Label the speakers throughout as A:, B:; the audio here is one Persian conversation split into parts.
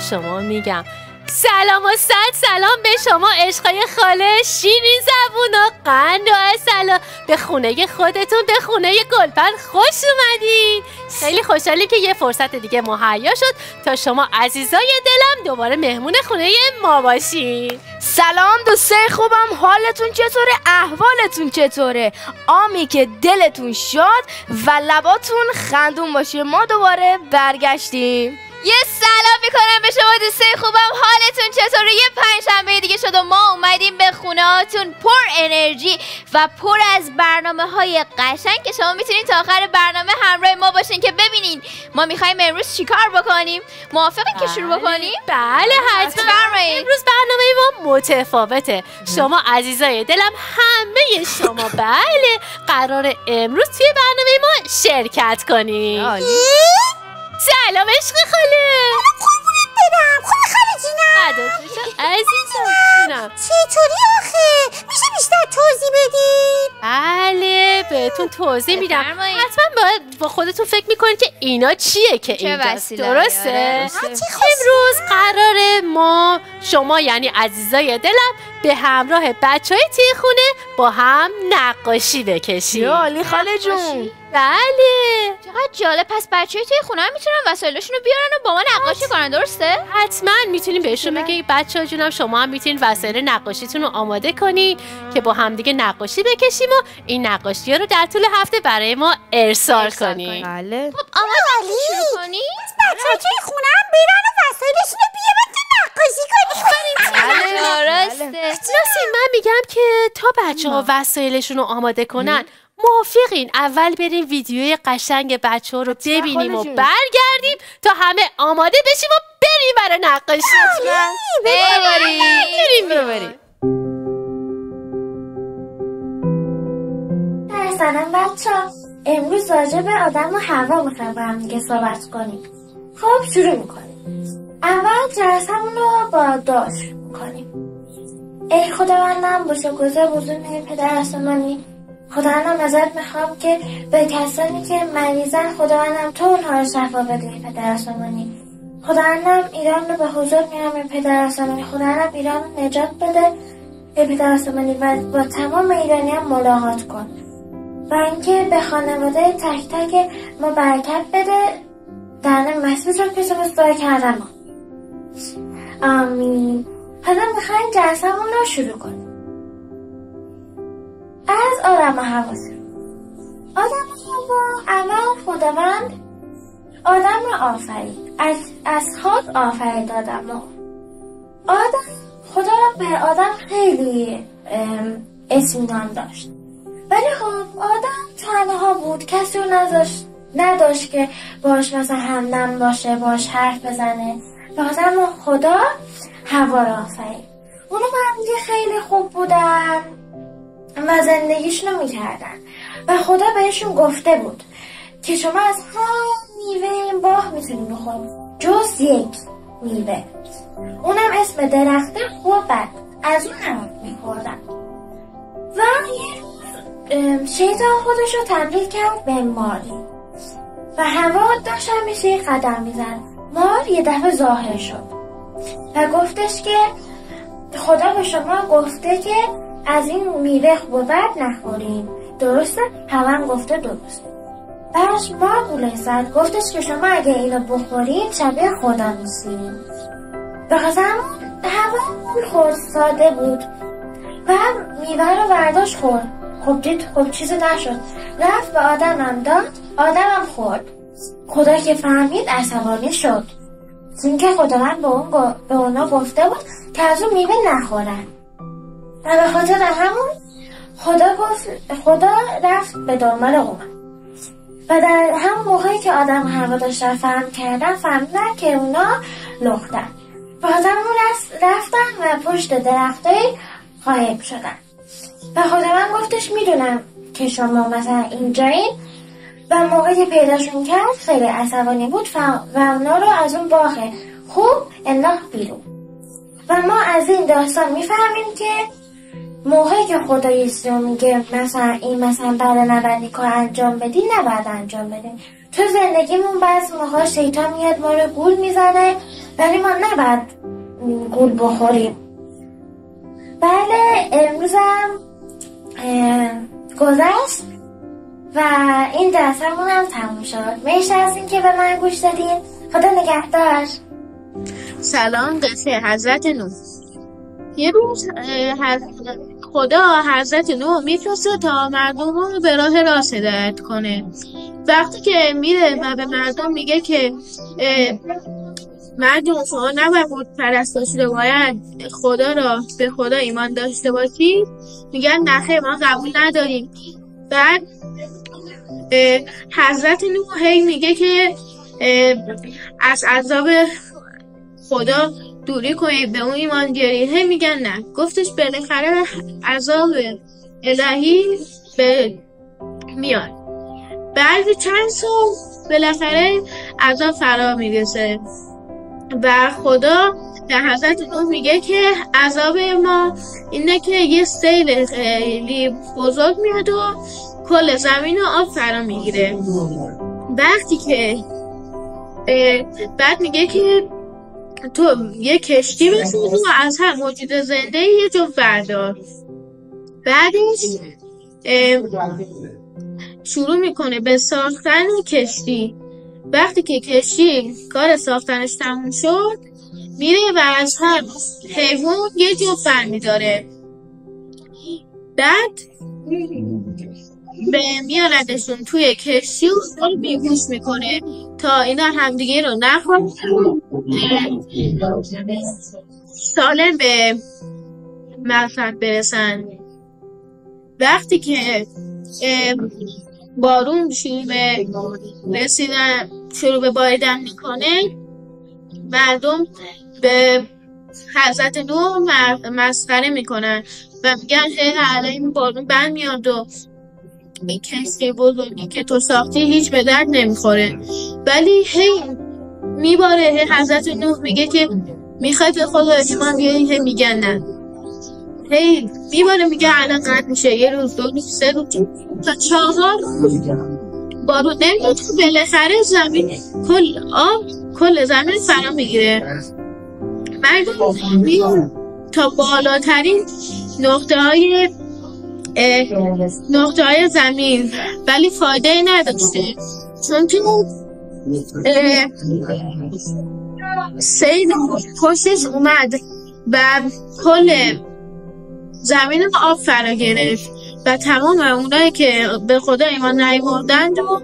A: شما میگم سلام و صد سلام به شما عشقای خاله، شیرین زبون و قند و عسل، به خونه خودتون، به خونه گلپر خوش اومدین. خیلی خوشحالی که یه فرصت دیگه مهیا شد تا شما عزیزای دلم دوباره مهمون خونه ما باشین.
B: سلام دوستای خوبم، حالتون چطوره؟ احوالتون چطوره؟ آمی که دلتون شاد و لباتون خندون باشه. ما دوباره برگشتیم.
C: یه سلام میکنم به شما دوستای خوبم، حالتون چطوره؟ یه پنجشنبه دیگه شد و ما اومدیم به خونه هاتون پر انرژی و پر از برنامه های قشنگ که شما میتونین تا آخر برنامه همراه ما باشین که ببینین ما میخوایم امروز چیکار بکنیم. موافقین که شروع بکنیم؟
A: بله حتما. امروز برنامه ما متفاوته. شما عزیزای دلم، همه شما بله قرار امروز توی برنامه ما شرکت کنیم. سلام عشق خاله.
D: قربونت برم. خوبی خاله جونم؟
A: عزیزم
D: چطوری آخه؟ میشه بیشتر توضیح بدید؟
A: بله بهتون توضیح میدم. حتما باید با خودتون فکر میکنید که اینا چیه که اینجاست، درسته؟ امروز قراره ما شما یعنی عزیزای دلم به همراه بچهای توی خونه با هم نقاشی بکشیم.
B: عالی خاله جون.
A: بله
C: چقدر جالب. پس بچه‌های توی خونه هم میتونن وسایلشون رو بیارن و با ما نقاشی کنن، درسته؟
A: حتما میتونیم بهشون بگیم بچه‌ها جونم شما هم میتونین وسایل نقاشیتون رو آماده کنین که با هم دیگه نقاشی بکشیم و این نقاشی‌ها رو در طول هفته برای ما ارسال کنین.
B: بله.
C: خب آماده شروع کنیم.
D: بچه‌ها توی خونه هم برن و وسایلشون رو بیارن که نقاشی کنیم.
C: درسته.
A: ناسین من میگم که تا بچه‌ها وسایلشون رو آماده کنن موافقین اول بریم ویدیوی قشنگ بچه‌ها رو ببینیم و برگردیم تا همه آماده بشیم و بریم برای نقاشی.
C: بریم.
D: سلام بچه‌ها، امروز راجع به آدم و هوا میخوایم با هم دیگه صحبت کنیم. خب شروع میکنیم. اول جلسمون رو با دعا شروع میکنیم. ای خداوندم با شکرگزار بزرگ پدر آسمانی، خداوندم ازت میخوام که به کسانی که مریضن خداوندم تو اونها رو شفا بده پدر آسمانی. خداوندم ایران رو به حضور میارم پدر آسمانی. خداوندم ایران رو نجات بده پدر آسمانی و با تمام ایرانی هم ملاقات کن و اینکه به خانواده تک تک ما برکت بده. در نام مسیح رو پیش دعا کردم. آمین. حالا میخوایم جلسمون رو شروع کنیم. از آدم و هوا آدم و هوا. اول خداوند آدم رو آفرید، از خاک آفرید آدم رو. خدا به آدم خیلی اطمینان داشت، ولی خب آدم تنها بود، کسی رو نداشت که باش مثلا همدم باشه، باش حرف بزنه. لازم خدا هوا رو آفرید. اونو هم خیلی خوب بودن و زندگیشونو میکردن و خدا بهشون گفته بود که شما از هر میوه این باغ میتونید بخورید جز یک میوه، اونم اسم درخت خوب و بد، از اون هم میخوردن. و یه روز شیطان خودش رو تبدیل کرد به ماری و هوا داشت همیشه قدم میزن. مار یه دفعه ظاهر شد و گفتش که خدا به شما گفته که از این میوه خوب و بد نخوریم، درسته؟ هوا گفته درسته. بعدش مار گوله زد، گفتش که شما اگه اینو بخورید شبیه خدا میشین. به خاطر هوا خورد، ساده بود و میوه رو برداشت خورد. خب دید خب چیزی نشد، رفت به آدمم داد، آدمم خورد. خدا که فهمید عصبانی شد، چون که خداوند به اونا گفته بود که از اون میوه نخورن و به خاطر همون خدا رفت به دنبال اونا. و در همون موقعی که آدم هوا داشتن فهمیدن که اونا لختن و آدمون رفتن و پشت درختای غایب شدن و خداوند گفتش میدونم که شما مثلا اینجایین و موقعی که پیداشون کرد خیلی عصبانی بود و اونا رو از اون باغ خوب انداخت بیرون. و ما از این داستان میفهمیم که موقعی که خدا یه میگه مثلا این مثلا بعد نبردی کار انجام بدی، نباید انجام بدی. تو زندگیمون بعض موقع شیطان میاد ما رو گول میزنه و ولی ما نباید گول بخوریم. بله امروزم گذشت و این جلسمون هم تموم شد. مرسی از این که به من گوش دادین. خدا نگهدار.
E: سلام قصه حضرت نوح. یه روز خدا حضرت نوح میفرسته تا مردم رو به راه راست هدایت کنه. وقتی که میره و به مردم میگه که مردم شما نباید بت پرست باشید و باید خدا را به خدا ایمان داشته باشید، میگن نخیر ما قبول نداریم. بعد حضرت نوح هی میگه که از عذاب خدا دوری کنید، به اون ایمان بیارید. هی میگن نه. گفتش بالاخره عذاب الهی به میاد. بعد چند سال بالاخره عذاب فرا میرسه و خدا به حضرت نوح میگه که عذاب ما اینه که یه سیل خیلی بزرگ میاد و کل زمین رو آب فرا میگیره. وقتی که بعد میگه که تو یه کشتی بساز و از هر موجود زنده یه جفت بردار. بعدش شروع میکنه به ساختن کشتی. وقتی که کشتی کار ساختنش تموم شد میره و از هر حیوان یه جفت بر میداره. بعد میاندشون توی کشتی و بیهوش میکنه تا اینا همدیگه رو نخورن، سالم به مقصد برسن. وقتی که بارون شروع به باریدن میکنه، مردم به حضرت نوح مسخره میکنن و میگن الان بارون بند میاد و این کشتی بزرگی که تو ساختی هیچ به درد نمیخوره. ولی هی میباره. حضرت نوح میگه که میخواید به خدا ایمان بیارین، هی میگن نه. هی میباره میگه الان قطع میشه. یه روز، 2 روز، 3 روز تا 4 بارون نمیاد. بالاخره زمین کل زمین فرا میگیره. مردم میان تا بالاترین نقطه های زمین، ولی فایده نداشته چون که سیل پشتش اومد و کل زمین آب فرا گرفت و تمام اونایی که به خدا ایمان نیاوردند و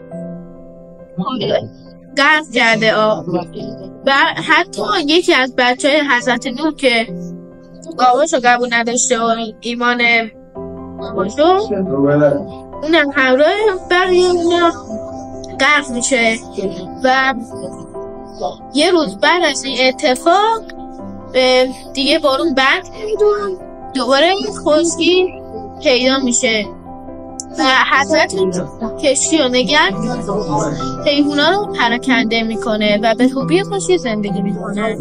E: غرق کرده آب. و حتی یکی از بچهای حضرت نوح که باباشو قبول نداشته و ایمان باباشو، اونم همراه بقیه اونا غرق میشه. و یه روز بعد از این اتفاق دیگه بارون بند نمیاد و دوباره خشکی پیدا میشه و حضرت کشتی رو نگه حیوونا رو پراکنده میکنه و به خوبی خوشی زندگی میکنه.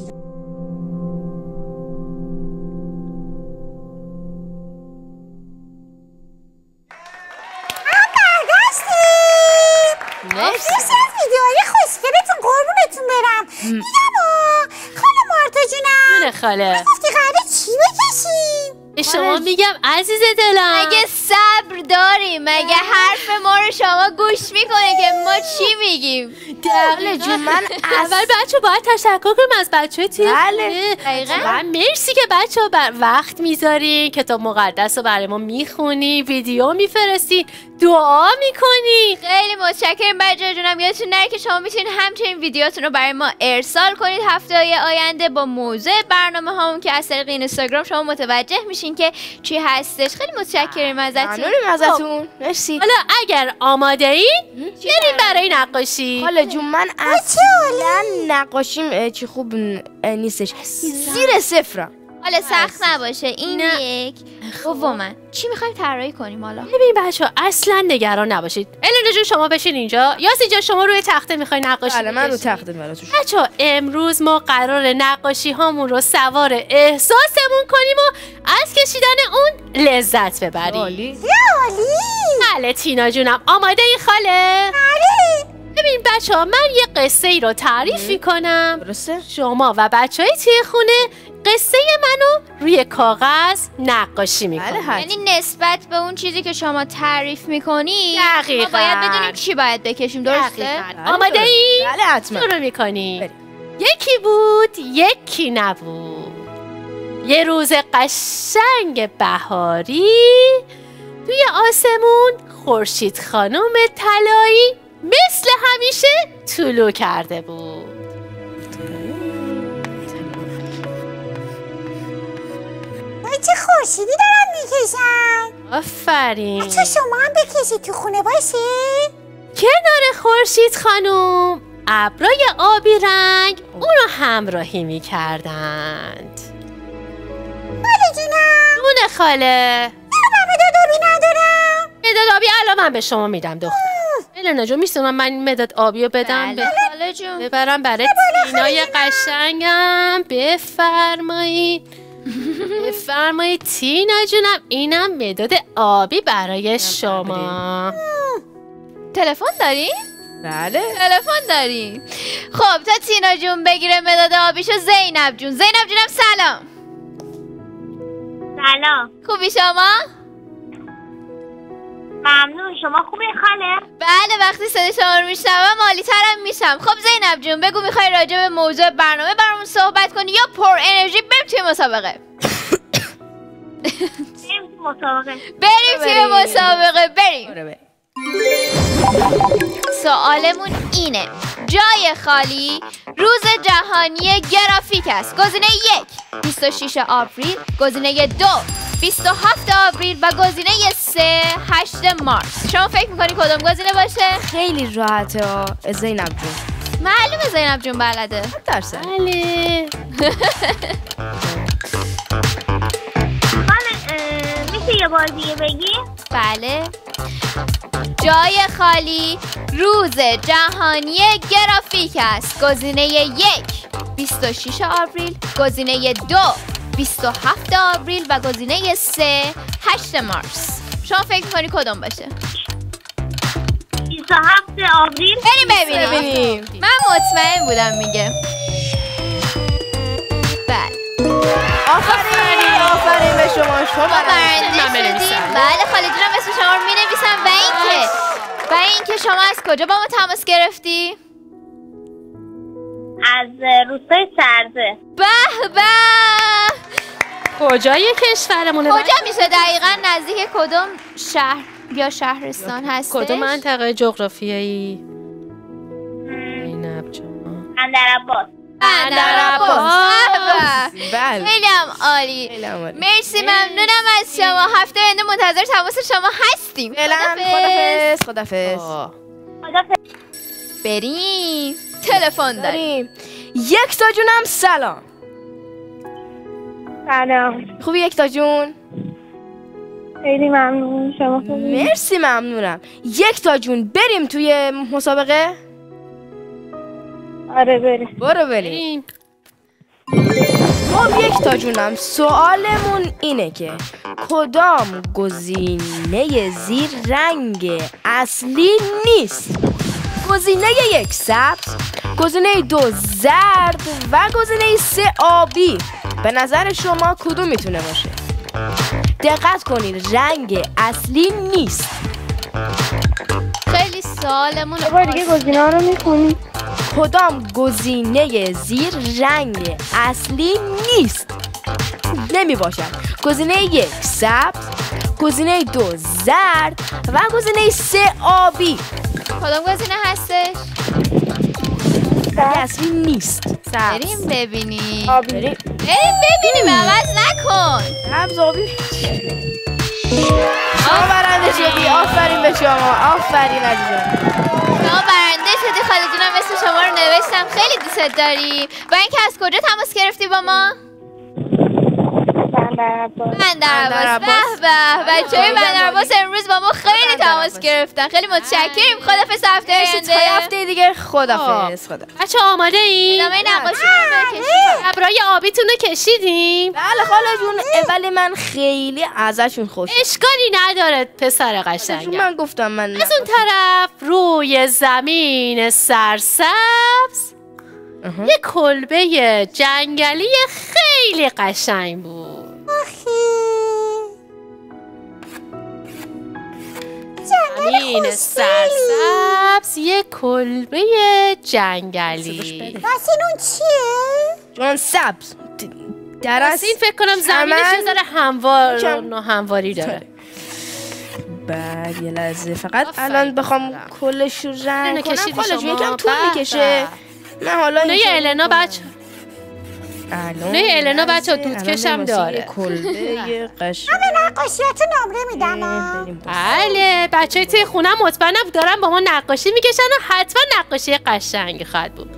F: مرسی از ویدیوهای خوشگلتون، قربونتون برم. میگم خاله مارتا جونم،
A: خاله
F: گفتی قراره چی بکشیم؟
A: به شما میگم عزیز دلم،
C: مگه صبر داریم؟ مگه حرف ما رو شما گوش میکنه که ما چی میگیم؟
B: خاله جون من
A: اول بچه باید تشکر کنیم از بچه توی
B: بله
A: و مرسی که بچه ها وقت میذاری، کتاب مقدس رو برای ما میخونی، ویدیو میفرستی، دعا میکنی.
C: خیلی متشکرم بچه‌ها جونم. یادتون نره که شما میتونید همچنین ویدیوتون رو برای ما ارسال کنید هفته‌های آینده با موضوع برنامه هامون که از طریق اینستاگرام شما متوجه میشین که چی هستش. خیلی متشکرم ازتون.
B: ممنونیم ازتون. مرسی.
A: حالا اگر آماده ای بریم برای نقاشی.
B: خاله جون من اصلا نقاشیم چی خوب نیستش، زیر صفرم.
C: حالا سخت نباشه. این یک دوما چی میخوایم طراحی کنیم حالا؟
A: ببین بچه‌ها اصلا نگران نباشید. النا جون شما بشین اینجا. یاسی جان شما روی تخته میخوای نقاشی
B: بله من رو تخته براتون.
A: بچه‌ها امروز ما قرار نقاشی هامون رو سوار احساسمون کنیم و از کشیدن اون لذت ببریم.
F: عالی.
A: بله تینا جونم آماده ای خاله؟
F: بله.
A: ببین ببین بچه ها، من یه قصه ای رو تعریف میکنم.
B: درسته؟
A: شما و بچه های توی خونه قصه منو روی کاغذ نقاشی میکنید.
C: یعنی نسبت به اون چیزی که شما تعریف میکنی
A: دقیقاً.
C: ما باید بدونیم چی باید بکشیم. درسته؟
A: آماده ای؟
B: بله حتما.
A: شروع میکنی. یکی بود یکی نبود. یه روز قشنگ بهاری توی آسمون خورشید خانم طلایی مثل همیشه طلوع کرده بود.
F: چه خورشیدی دارن میکشن.
A: آفرین.
F: بچه شما هم بکشید تو خونه باشه.
A: کنار خورشید خانم ابرای آبی رنگ اونو همراهی میکردند.
F: خاله جونم.
A: جون خاله.
F: من مداد آبی ندارم.
A: مداد آبی الان من به شما میدم دختر. النا جون میشه من مداد آبی رو بدم؟
C: بله خاله جون.
A: ببرم برای تینای قشنگم. بفرمایید. بفرمایید تینا جونم، اینم مداد آبی برای شما.
C: تلفن داری؟
B: بله.
C: تلفن داری. خب تا تینا جون بگیره مداد آبیشو زینب جون. زینب جونم سلام.
G: سلام.
C: خوبی شما؟
G: ممنون. شما خوبی خاله؟
C: بله وقتی صدای شما رو میشنوم عالی ترم میشم. خب زینب جون بگو میخوای راجع به موضوع برنامه برامون صحبت کنی یا پر انرژی بریم توی مسابقه؟ بریم توی مسابقه. بریم. سوالمون اینه: جای خالی روز جهانی گرافیک است. گزینه 1 26 آوریل، گزینه 2 27 آوریل و گزینه 3 8 مارس. شما فکر میکنی کدوم گزینه باشه؟
B: خیلی راحته ها زینب جون.
C: معلومه زینب جون بلده.
B: 100%.
A: بله.
G: میشه یه بار دیگه بگی؟
C: بله. جای خالی روز جهانی گرافیک است. گزینه 1 26 آوریل، گزینه 2 27 آوریل و گزینه 3 8 مارس. شما فکر می‌کنی کدوم باشه؟
G: 27 آوریل.
C: بریم ببینیم. من مطمئن بودم میگه. بله.
B: آفرین به شما. شما
C: برنده شدیم. بله خاله جونم اسم شما رو می‌نویسم. و اینکه شما از کجا با ما تماس گرفتی؟
G: از روستای سرده.
C: به به.
A: کجای کشورمونه؟
C: کجا میشه دقیقاً؟ نزدیک کدوم شهر یا شهرستان هستش؟
A: کدوم منطقه جغرافیایی؟ زینب جان.
G: بندرعباس.
B: بله.
C: خیلی هم عالی. مرسی، ممنونم از شما. هفته آینده منتظر تماس شما هستیم.
B: خدافظ.
C: بریم. تلفن داریم.
B: یکتا جونم سلام.
G: سلام.
B: خوبی یکتا جون؟
G: خیلی ممنون. شما خوبی؟
B: مرسی ممنونم. یکتا جون بریم توی مسابقه؟
G: آره بریم.
B: برو بریم. خب یکتا جونم سوالمون اینه که کدام گزینه زیر رنگ اصلی نیست؟ گزینه 1 سبز، گزینه 2 زرد و گزینه 3 آبی. به نظر شما کدوم میتونه باشه؟ دقت کنید رنگ اصلی نیست.
C: خیلی سوالمون
G: یه بار دیگه گزینه‌ها رو میخونی؟
B: کدام گزینه زیر رنگ اصلی نیست؟ نمی باشد. گزینه 1 سبز، گزینه 2 زرد و گزینه 3 آبی.
C: کدام گزینه هستش؟
B: رنگ اصلی نیست.
C: بریم ببینیم.
B: بریم
C: عوض نکن.
B: سبز آبی. شما برنده شدی. آفرین به شما. آفرین عزیزم.
C: شما برنده شدی خاله جونم. اسم شما رو نوشتم. خیلی دوست داری. و اینکه از کجا تماس گرفتی با ما؟ بندرعباس. به به. بچه‌های بندرعباس امروز با ما خیلی تماس گرفتن. خیلی متشکریم. خدافظ. هفته آینده.
B: هفته دیگه خدافظ.
A: بچه آماده ای؟
C: ادامه نقاشی رو بکشیم.
A: ابرای آبیتون رو کشیدیم؟
B: بله خاله جون، ولی من خیلی ازشون خوشم.
A: اشکالی نداره پسر قشنگم.
B: من گفتم من
A: از اون طرف روی زمین سرسبز یه کلبه جنگلی خیلی قشنگ بود. زمین سرسبز یه کلبه جنگلی.
F: واسین اون چیه؟
B: جان سبز درست
A: این فکر کنم زمینش یه ذره همواری داره.
B: بعد یه لحظه فقط الان بخوام کلش رو رنگ کنم خاله جون یکم طول میکشه. من حالا
A: نه النا بچه دودکشم داره.
B: کلبه قشنگ.
F: همه نقاشیاتو نمره میدم.
A: بله بچه توی خونم مطمئنم دارن با ما نقاشی میکشن و حتما نقاشی قشنگی خواهد بود.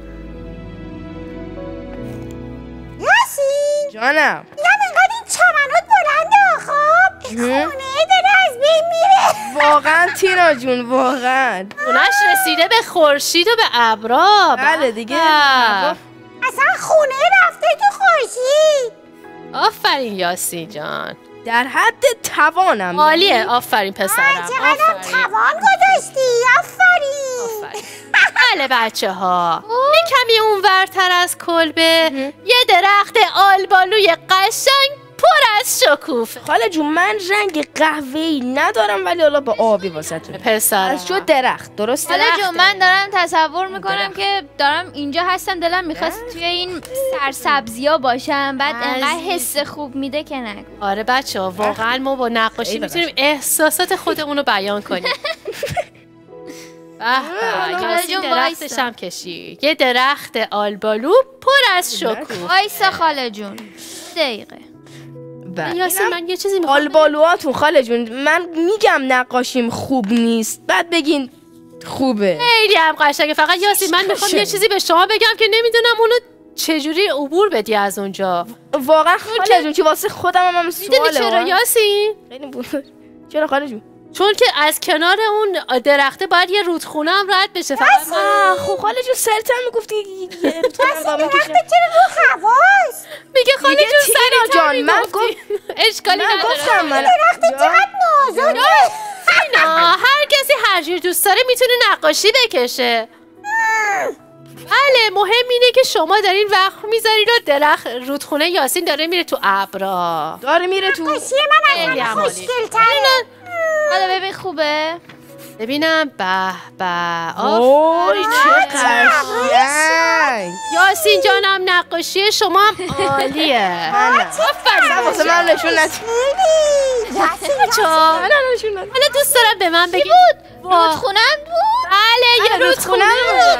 F: یاسین
B: جانم
F: میگم اینقدر این چمنات بلنده خب خونه داره از بین میره.
B: واقعا تینا جون واقعا
A: خونش رسیده به خورشید و به ابرا.
B: بله دیگه
F: اصلا خونه رفته تو خورشید.
A: آفرین یاسین جان،
B: در حد توانم.
A: عالیه. آفرین پسرم.
F: چقدر توان گذاشتی. آفرین.
A: بله بچه ها، یه کمی اونورتر از کلبه یه درخت آلبالوی قشنگ پر از شکوفه.
B: خاله جون من رنگ قهوه‌ای ندارم ولی حالا با آبی واسهتون.
A: پسرم
B: از جو درخت درسته؟
C: حالا جون من دارم تصور میکنم که دارم اینجا هستم، دلم میخواست توی این سرسبزیا باشم، بعد انقدر حس خوب میده که نگو.
A: آره بچه ها، واقعا ما با نقاشی میتونیم احساسات خودمون رو بیان کنیم. یاسین درختش هم کشید، یه درخت آلبالو پر از شکوفه.
C: وایسا خاله جون دقیقه.
A: یاسین من یه چیزی میخوام.
B: آلبالوهاتون خاله جون من میگم نقاشیم خوب نیست بعد بگین خوبه.
A: خیلی هم قشنگه. فقط یاسین من میخوام یه چیزی به شما بگم که نمیدونم اونو چجوری عبور بدی از اونجا.
B: واقعا خاله جون که واسه خودم هم سواله.
A: چرا یاسین؟
B: خیلی بود. چرا خاله جون؟
A: چون که از کنار اون درخته باید یه رودخونه هم رد بشه. فقط
B: خب خاله جون سرتم میگفتی یه رودخونه
F: درخت چرا رو هواست؟
A: میگه خاله جون سریعتر
B: جان من
A: اشکالی نداره.
B: من
F: درخت چقدر نازکه.
A: اینا هر کسی هر جور دوست داره میتونه نقاشی بکشه. بله مهم اینه که شما دارین وقت میذارین و درخت رودخونه یاسین داره میره تو ابرا.
B: داره میره تو.
F: نقاشی من از همه خوشگل‌تره.
C: حالا ببین خوبه.
A: ببینم به
B: اوه چه قشنگ.
A: یاسین جانم نقاشی شما هم عالیه.
B: آفرین واسه من نشون ندید.
A: حالا دوست دارم به من بگید
C: رودخونه بود؟
A: بله یه رودخونه بود.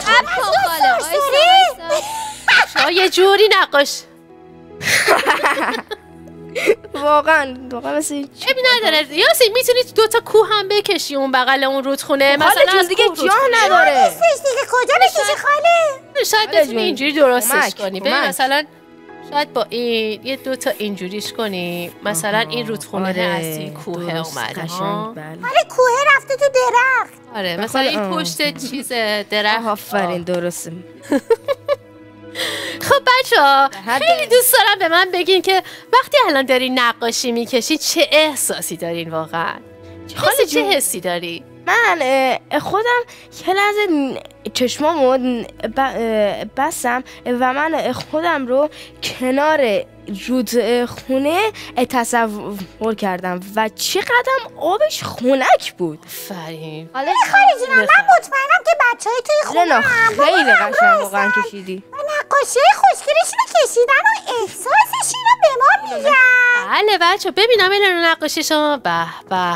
A: شما یه جوری نقاش
B: واقعا مثل
A: ابی نداره. یاسین میتونید 2 تا کوه هم بکشی اون بغل اون رودخونه.
B: مثلا از دیگه جا نداره.
F: نیستش دیگه کجا بکشی خاله؟
A: شاید بتونی اینجوری درستش کنی. ببین مثلا شاید با این یه 2 تا اینجوریش کنی. مثلا این رودخونه از این کوه اومده.
F: آره کوه رفته تو درخت.
A: آره مثلا این پشت چیز درخت.
B: آفرین درسته.
A: خب بچه‌ها خیلی دوست دارم به من بگین که وقتی الان دارین نقاشی میکشین چه احساسی دارین واقعا؟ چه حسی داری؟
B: من خودم یه لحظه چشمامو بستم و من خودم رو کنار رودخونه تصور کردم و چقدر آبش خنک بود.
A: فرین
F: خاله جونم من مطمئنم که بچه‌های توی خونه
B: خیلی قشنگ واقعا کشیدی.
F: نقاشی خوشگلشون رو کشیدن و احساسشون رو به ما میگن.
A: بله بچه ببینم النا نقاشی شما به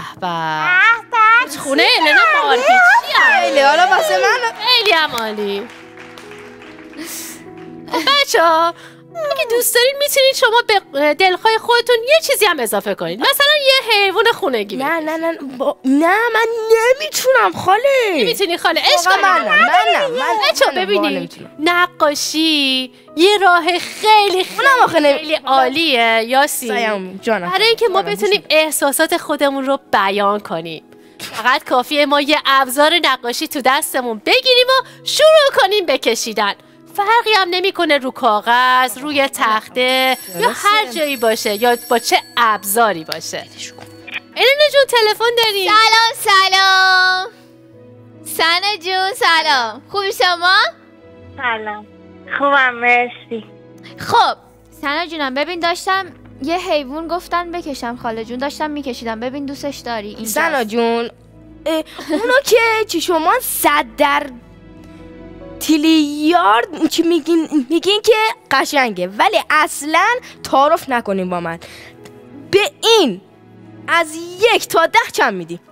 A: خونه النا مال
B: خیلی حالا واسه من
A: خیلی هم عالی. بچه‌ها اگه دوست دارین میتونید شما به دلخواه خودتون یه چیزی هم اضافه کنید. مثلا یه حیوان خونگی.
B: نه من نمیتونم خاله.
A: نمیتونی خاله. عشق
B: من
A: بچه‌ها ببینید نقاشی یه راه خیلی عالیه یاسین، برای اینکه ما بتونیم احساسات خودمون رو بیان کنیم. فقط کافیه ما یه ابزار نقاشی تو دستمون بگیریم و شروع کنیم به کشیدن. فرقی هم نمیکنه رو کاغذ، روی تخته یا هر جایی باشه یا با چه ابزاری باشه. النا جون تلفن داریم.
C: سلام سنا جون سلام، خوبی شما؟
G: سلام خوبم مرسی.
C: خب سنا جونم ببین داشتم یه حیوان گفتن بکشم، خاله جون داشتم میکشیدم، ببین دوستش داری اینجاست.
B: سنا جون اونو که چی شما 100 در تریلیارد چی میگین که قشنگه، ولی اصلا تعارف نکنین با من. به این از 1 تا 10 چند میدی؟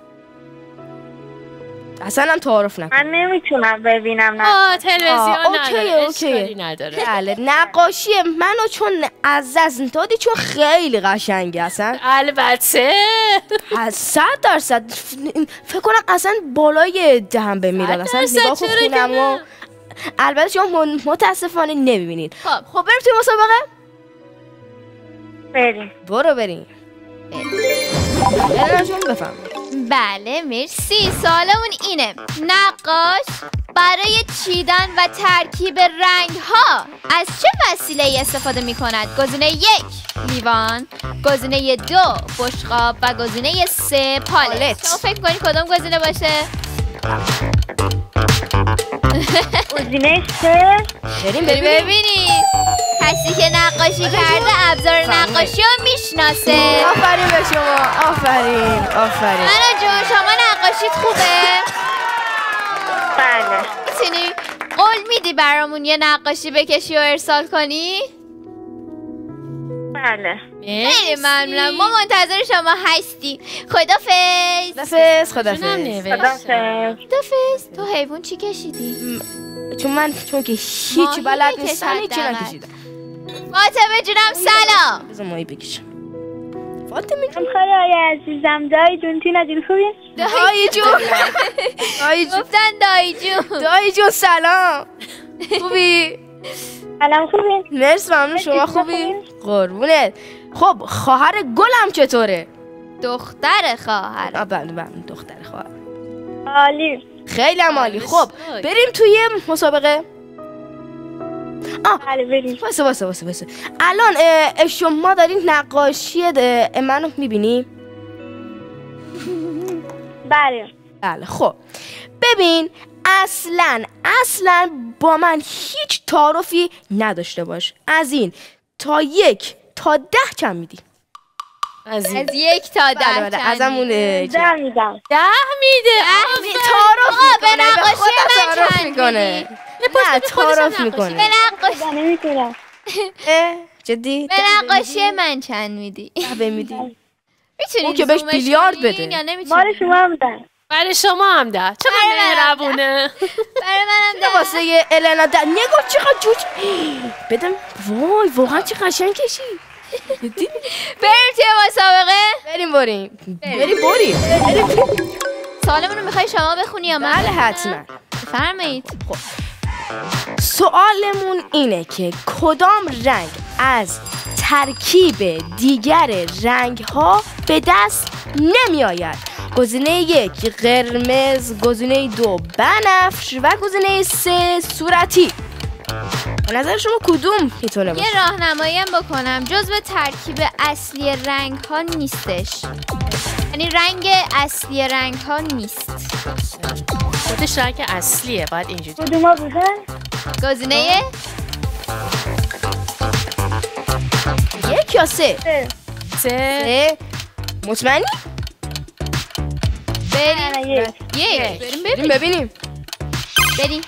B: اصلا هم تعارف نکن.
G: من نمیتونم ببینم نه.
A: تلویزیون نداره،
B: اوکی.
A: اشکالی نداره.
B: بله نقاشی منو چون از دست دادی چون خیلی قشنگه اصلا.
A: البته
B: از 100% فکر کنم اصلا بالای دهم بمیرد. اصلا نگاه کن خونمو. البته شما متاسفانه نمیبینید. خب بریم توی مسابقه؟
G: بریم.
B: بریم. النا جون بفهم.
C: بله مرسی. سوالمون اینه، نقاش برای چیدن و ترکیب رنگ ها از چه وسیله استفاده می کند؟ گزینه 1 لیوان، گزینه 2 بشقاب و گزینه 3 پالت. شما فکر کنید کدوم گزینه باشه؟
G: گزینه 3.
B: بریم
C: ببینید کسی که نقاشی کرده ابزار نقاشی رو میشناسه.
B: آفرین به شما. آفرین.
C: سنا جون شما نقاشیت خوبه؟
G: بله.
C: میتونی قول میدی برامون یه نقاشی بکشی و ارسال کنی؟
G: بله.
C: خیلی ممنونم، ما منتظر شما هستی. خدافظ. خدافظ. تو حیوان چی کشیدی؟
B: چون که هیچ بلد نیستم هیچی نکشیدم.
C: فاطمه جونم سلام.
B: بذار مایی بکشم. فاطمه جون
G: خدای عزیزم، دایی جون تینا جون خوبی؟
B: دایی جون
C: گفتن دایی جون
B: سلام. خوبی؟
G: سلام خوبی؟
B: مرسی ممنون. شما خوبی؟ قربونت. خب خواهر گلم چطوره؟
C: دختر خواهر.
B: بله دختر خواهر.
G: عالی.
B: خیلی عالی. خب بریم توی مسابقه.
G: بله بریم.
B: واسه الان شما دارین نقاشی منو میبینی؟ بله خب ببین اصلا با من هیچ تعارفی نداشته باش. از این تا 1 تا 10 چند میدی؟
C: از 1 تا 10
B: بله ازمون
G: 10 میدم.
A: 10 میده.
B: تعارف
C: به نقاشی من چند میکنه؟
B: نه تعارف میکنه.
C: به نقاشی
G: نمیتونم.
B: جدی؟
C: به نقاشی من چند میدی؟
B: 10 میدی؟
C: میتونی
B: اون که بهش بیلیارد بده.
G: مال شما هم دن.
A: برای شما هم ده. چقدر مهربونه.
C: برای منم ده.
B: واسه النا ده. نگاه چقدر جوج بدم. وای واقعا چه قشنگ کشی.
C: بریم توی مسابقه.
B: بریم.
C: سوالمون رو میخوای شما بخونی یا من؟
B: بله حتما.
C: بفرمایید.
B: خب سوالمون اینه که کدام رنگ از ترکیب دیگر رنگ ها به دست نمی آید؟ گزینه 1 قرمز، گزینه 2 بنفش و گزینه 3 صورتی. به نظر شما کدوم میتونه باشه؟
C: یه راهنمایی هم بکنم، جزو ترکیب اصلی رنگ ها نیستش، یعنی رنگ اصلی رنگ ها نیست.
A: خودش رنگ اصلیه، باید اینجوری.
G: کدوما بودن؟
C: گزینه
B: 1 یا 3؟ 3 مطمئنی؟
C: بریم 1
B: ببینیم.
C: بریم.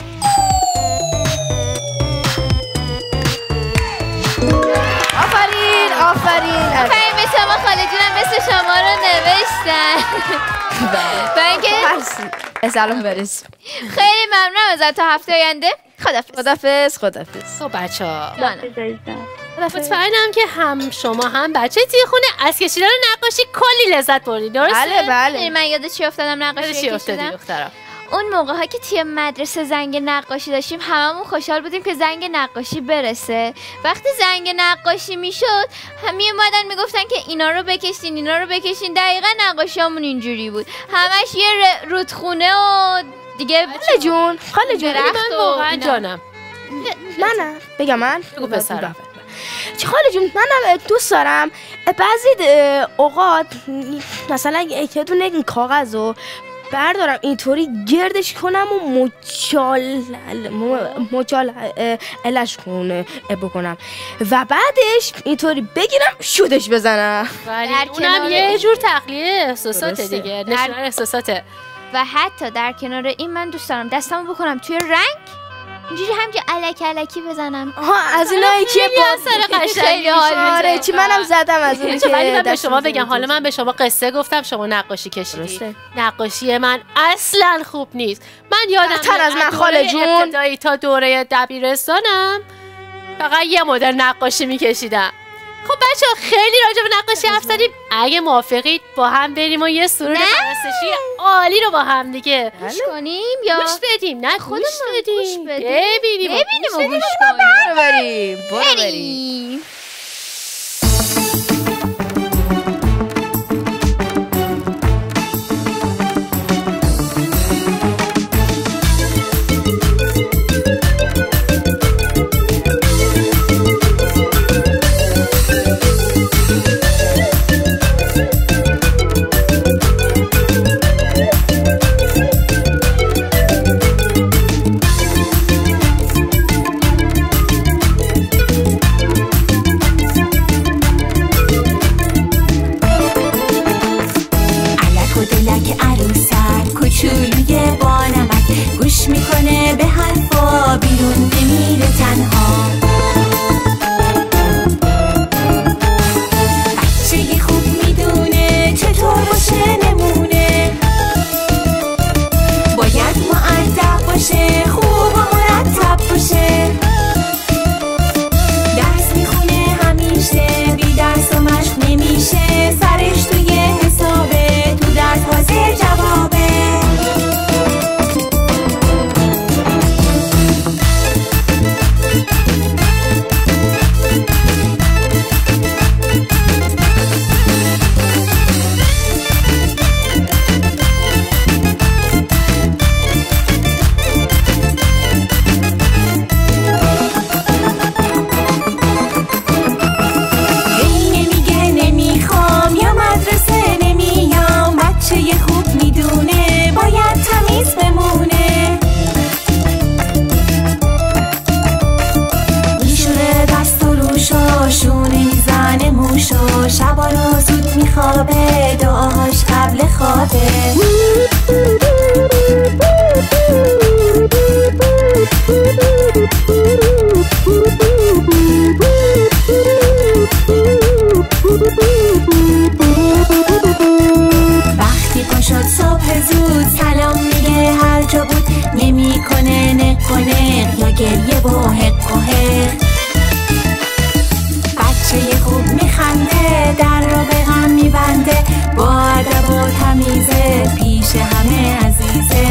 B: آفرین
C: به شما خاله جونم، مثل شما رو نوشتن. با اینکه
B: سلام برس.
C: خیلی ممنونم ازت. تا هفته آینده خدافظ.
A: خب بچه‌ها
C: مطمئنم
A: که هم شما هم بچه توی خونه از کشیدن نقاشی کلی لذت بردید، درسته؟
B: بله.
C: من یاد چی افتادم نقاشی کشیدم؟ اون موقع ها که توی مدرسه زنگ نقاشی داشتیم هممون خوشحال بودیم که زنگ نقاشی برسه. وقتی زنگ نقاشی میشد می اومدن میگفتن که اینا رو بکشین. دقیقا نقاشیامون اینجوری بود، همش یه رودخونه و دیگه.
B: خاله جون
A: من واقعا جانم
B: منم بگم من
A: بگو پسرم.
B: خاله جون منم دوست دارم بعضی اوقات مثلا یه دونه کاغذ رو بردارم اینطوری گردش کنم و مچالش بکنم و بعدش اینطوری بگیرم شودش بزنم.
A: ولی اونم یه جور تخلیه احساساته دیگه، نشون احساساته.
C: و حتی در کنار این من دوست دارم دستمو بکنم توی رنگ، اینجوری همینجا الکی بزنم.
B: از اینایی که
A: با
C: خیلی حال
B: آره چی منم زدم از اون که
A: ولی من به شما بگم، حالا من به شما قصه گفتم، شما نقاشی کشیدی. نقاشی من اصلا خوب نیست. من یادم
B: تر از من خاله جون
A: ابتدایی تا دوره دبیرستانم فقط یه مدل نقاشی میکشیدم. خب بچه‌ها خیلی راجع به نقاشی حرف زدیم. اگه موافقید با هم بریم و یه سرود پرستشی عالی رو با هم دیگه
C: گوش کنیم یا
A: گوش بدیم؟ نه
C: خودمون
A: گوش بدیم. ببینیم
C: و گوش کنیم.
B: بریم.
H: شبا رو زود میخوابه، دعاهاش قبل خوابه. وقتی پا شد صبح زود سلام میگه هر جا بود، نمیکنه نکنه یا گریه و حق و حق. بچه خوب میخنده، در را به غم میبنده، با ادب و تمیزه پیش همه عزیزه.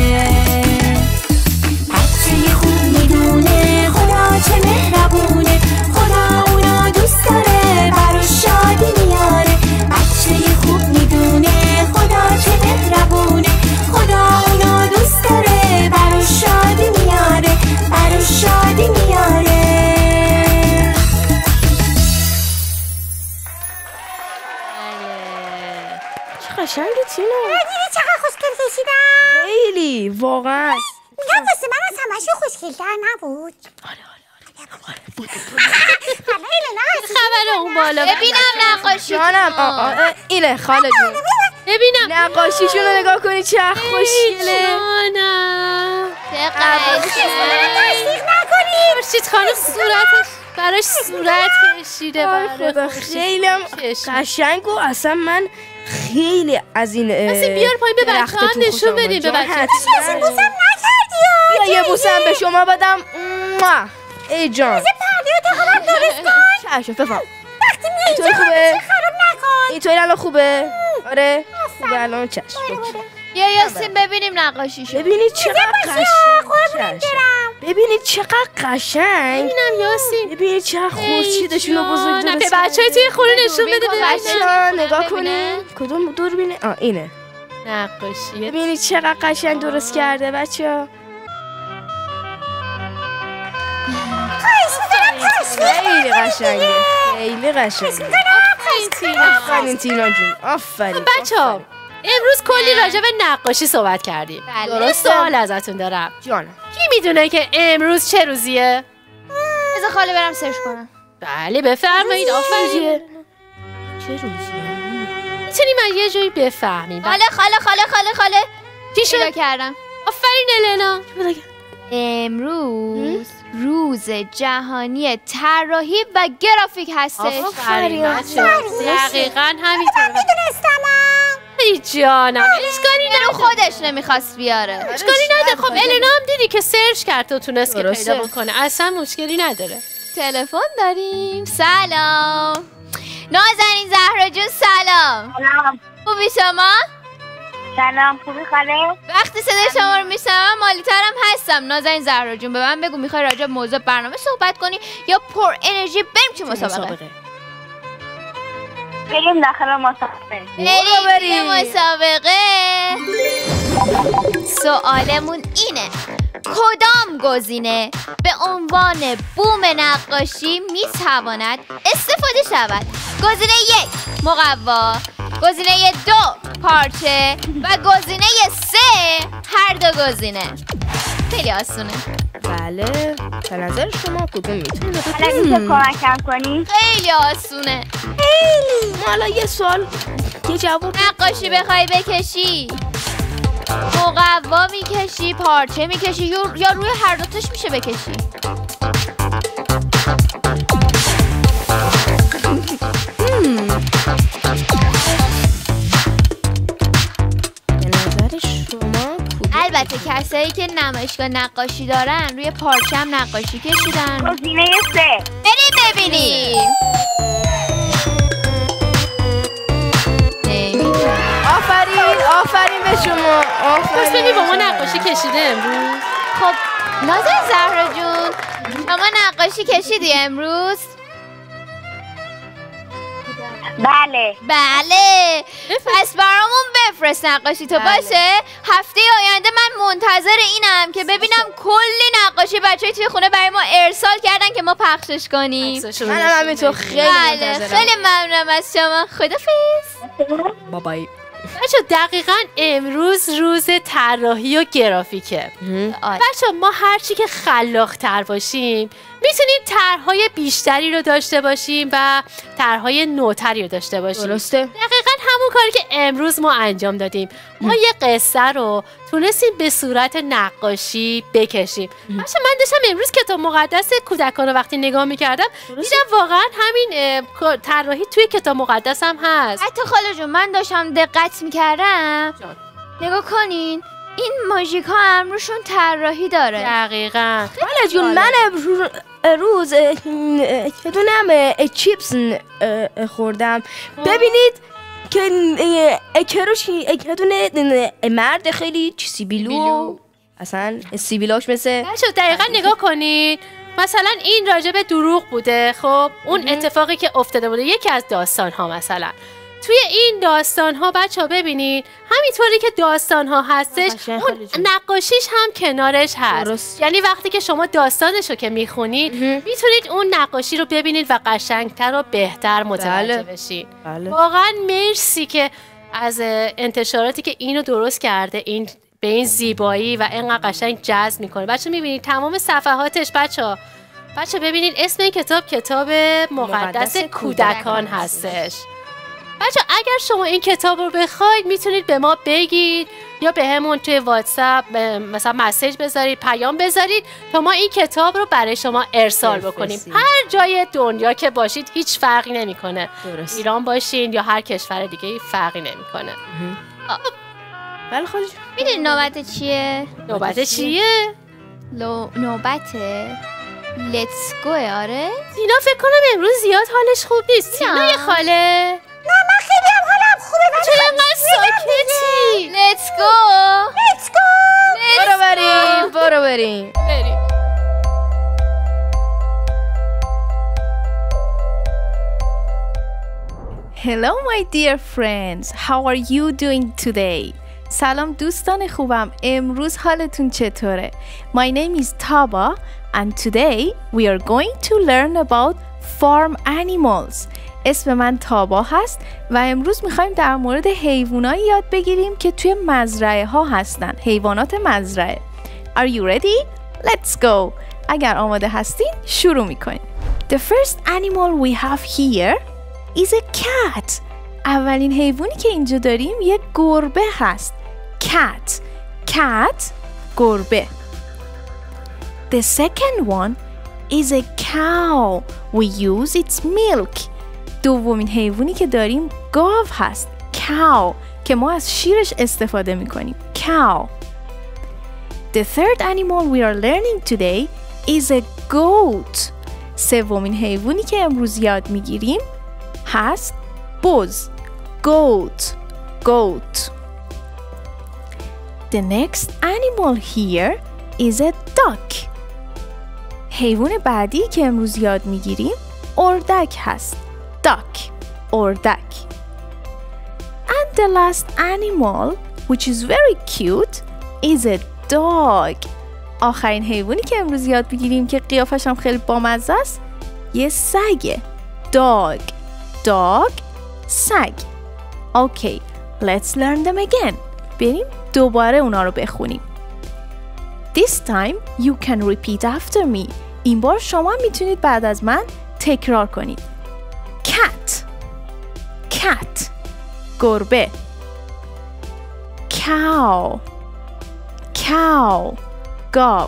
H: بچه خوب میدونه خدا چه مهربونه، خدا اونا دوست داره براش شادی میاره. بچه خوب میدونه خدا چه مهربونه، خدا اونا دوست داره براش شادی میاره، براش شادی میاره.
B: قشنگه تینا.
F: دیدی چقدر خوشگل کشیدم؟
B: خیلی واقعا.
F: میگم واسه من از همشون خوشگل‌تر نبود.
A: خبر اون بالا
C: ببینم نقاشی
B: جانم. اینه خاله جون،
A: ببینم
B: نقاشیشون رو نگاه کنی چه خوشگله.
A: جانم
C: چقدر
F: تصدیق نکنید.
A: مرشید خانم صورتش براش صورت کشیده.
B: خدا خیلی هم قشنگ و اصلا من خیلی از این
A: بیار پایین به بچه هم نشون بدیم. به بچه
F: بوسم نکردی
B: یا یه بوسم به شما بدم. ای جان
F: پرده اتاقم درست کن.
B: چشم بفهم.
F: وقتی میای
B: اینطوری خوبه؟
F: خراب نکن.
B: اینطوری الان خوبه؟ آره خوبه الان. چشم
C: یا یاسین ببینیم نقاشیشو.
B: ببینید چقدر قشنگ. ببینید چقدر قشنگ.
A: ببینم یاسین.
B: ببینید چقدر خورشیدشون رو بزرگ درست.
A: به بچه‌های توی خونه نشون بده.
B: بچه‌ها نگاه کنید. کدوم دوربینه؟ اینه
A: نقاشی.
B: ببینید چقدر قشنگ درست کرده بچه‌ها. خیلی قشنگه خیلی قشنگه آفرین تینا جون آفرین
A: بچه‌ها امروز کلی راجع به نقاشی صحبت کردیم.
C: بله.
A: درسته؟ سوال ازتون دارم.
B: جانم
A: کی میدونه که امروز چه روزیه؟
C: بذار خاله برم سرچ کنم.
A: بله بفرمایید. آفرین.
B: چه روزیه؟
A: میتونیم از یه جایی بفهمیم.
C: خاله
A: چی شد؟
C: پیدا کردم.
A: آفرین النا.
C: امروز روز جهانی طراحی و گرافیک هستش.
A: آفرین بچه‌ها. دقیقاً همینطوره.
F: میدونستمم.
A: ای جانم اشکالی
C: رو خودش نمیخواست بیاره.
A: اشکالی نداره. خب النا هم دیدی که سرچ کرد و تونست که
B: درسته.
A: پیدا بکنه. اصلا مشکلی نداره.
C: تلفن داریم. سلام نازنین زهرا جون. سلام
G: سلام.
C: خوبی شما؟
G: سلام خوبی خاله؟
C: وقتی صدای شما رو میشنوم مالیترم هستم. نازنین زهرا جون به من بگو میخوای راجع به موضوع برنامه صحبت کنی یا پر انرژی بریم چه مسابقه؟
G: بریم داخل مسابقه.
C: بریم مسابقه. سوالمون اینه کدام گزینه به عنوان بوم نقاشی میتواند استفاده شود؟ گزینه 1 مقوا، گزینه 2 پارچه و گزینه 3 هر دو گزینه. خیلی آسونه.
B: بله به نظر شما کدوم میتونه
G: حالا میشه کمکم کنی؟
C: خیلی آسونه.
B: ما الان یه سوال یه جواب
C: نقاشی بخوای بکشی مقوا میکشی، پارچه میکشی یا روی هر دوتاش میشه بکشی؟
B: به نظر شما کدوم
C: البته کسایی که نمایشگاه نقاشی دارن روی پارچه هم نقاشی کشیدن.
G: گزینه 3.
C: بریم ببینیم.
B: آفرین به شما
A: حسینی با ما نقاشی کشیده امروز.
C: خب نازنین زهرا جون شما نقاشی کشیدی امروز؟
G: بله.
C: پس برامون بفرست نقاشی تو باشه. هفته آینده من منتظر اینم که ببینم کلی نقاشی بچه‌ای توی خونه برای ما ارسال کردن که ما پخشش کنیم.
B: منم همینطور خیلی
C: بله
B: منتظرم.
C: خیلی ممنونم از شما. خدافظ.
B: بابای
A: بچه دقیقاً امروز روز طراحی و گرافیکه. بچه ما هرچی که خلاق‌تر باشیم میتونیم طرح‌های بیشتری رو داشته باشیم و طرح‌های نوتری رو داشته باشیم.
B: درسته.
A: دقیقاً همون کاری که امروز ما انجام دادیم. ما یه قصه رو تونستیم به صورت نقاشی بکشیم. بچه من داشتم امروز کتاب مقدس کودکان رو وقتی نگاه میکردم دیدم واقعاً همین طراحی توی کتاب مقدس هم هست.
C: حتی خاله جون من داشتم دقت میکردم. نگاه کنین این ماژیک ها هم روشون طراحی داره.
A: دقیقاً.
B: حالا جون من روز یه دونم چیپس خوردم. ببینید که اکروش یه دونه مرد خیلی سیبیلو اصلا سیبیلاش مثل
A: بچه دقیقاً نگاه کنید. مثلا این راجب دروغ بوده. خب اون اتفاقی که افتاده بوده یکی از داستان ها مثلا توی این داستان ها بچه ها ببینید همینطوری که داستان ها هستش اون نقاشیش هم کنارش هست.
B: درست.
A: یعنی وقتی که شما داستانش رو که میخونید میتونید اون نقاشی رو ببینید و قشنگتر و بهتر متوجه بشید.
B: بله.
A: واقعا مرسی که از انتشاراتی که اینو درست کرده این به این زیبایی و اینقدر قشنگ جذب میکنه. بچه میبینید تمام صفحاتش بچه ببینید اسم این کتاب مقدس کودکان هستش. بچه اگر شما این کتاب رو بخواید میتونید به ما بگید یا به همون توی واتساپ مثلا مسیج بذارید، پیام بذارید تا ما این کتاب رو برای شما ارسال بکنیم. هر جای دنیا که باشید هیچ فرقی نمیکنه. ایران باشین یا هر کشور دیگه فرقی نمیکنه.
B: بله خودش
C: میدونی نوبت چیه؟
A: نوبت چیه؟
C: نوبت لیتس گو. آره
A: سینا فکر کنم امروز زیاد حالش خوب نیست. سینا یه خاله
F: نه من خیلی هم حالم خوبه ولی
A: چرا اینقدر ساکتی؟
C: لیتس گو.
B: برو بریم.
I: Hello my dear friends, how are you doing today? سلام دوستان خوبم. امروز حالتون چطوره؟ My name is Taba and today we are going to learn about farm animals. اسم من تابا هست و امروز میخوایم در مورد حیوانایی یاد بگیریم که توی مزرعه ها هستن. حیوانات مزرعه. Are you ready? Let's go. اگر آماده هستین شروع میکنیم. The first animal we have here is a cat. اولین حیوانی که اینجا داریم یک گربه هست. Cat گربه. The second one is a cow. We use its milk. دومین حیوانی که داریم گاو هست. Cow که ما از شیرش استفاده میکنیم. Cow. The third animal we are learning today is a goat. سومین حیوانی که امروز یاد میگیریم هست بز. Goat. The next animal here is a duck. حیوان بعدی که امروز یاد میگیریم اردک هست. اردک. And the last animal which is very cute is a dog. آخرین حیوانی که امروز یاد بگیریم که قیافش هم خیلی بامزه است یه سگه. Dog سگ. Okay, let's learn them again. بریم دوباره اونا رو بخونیم. This time you can repeat after me. این بار شما میتونید بعد از من تکرار کنید. Cat گربه. Cow گاو.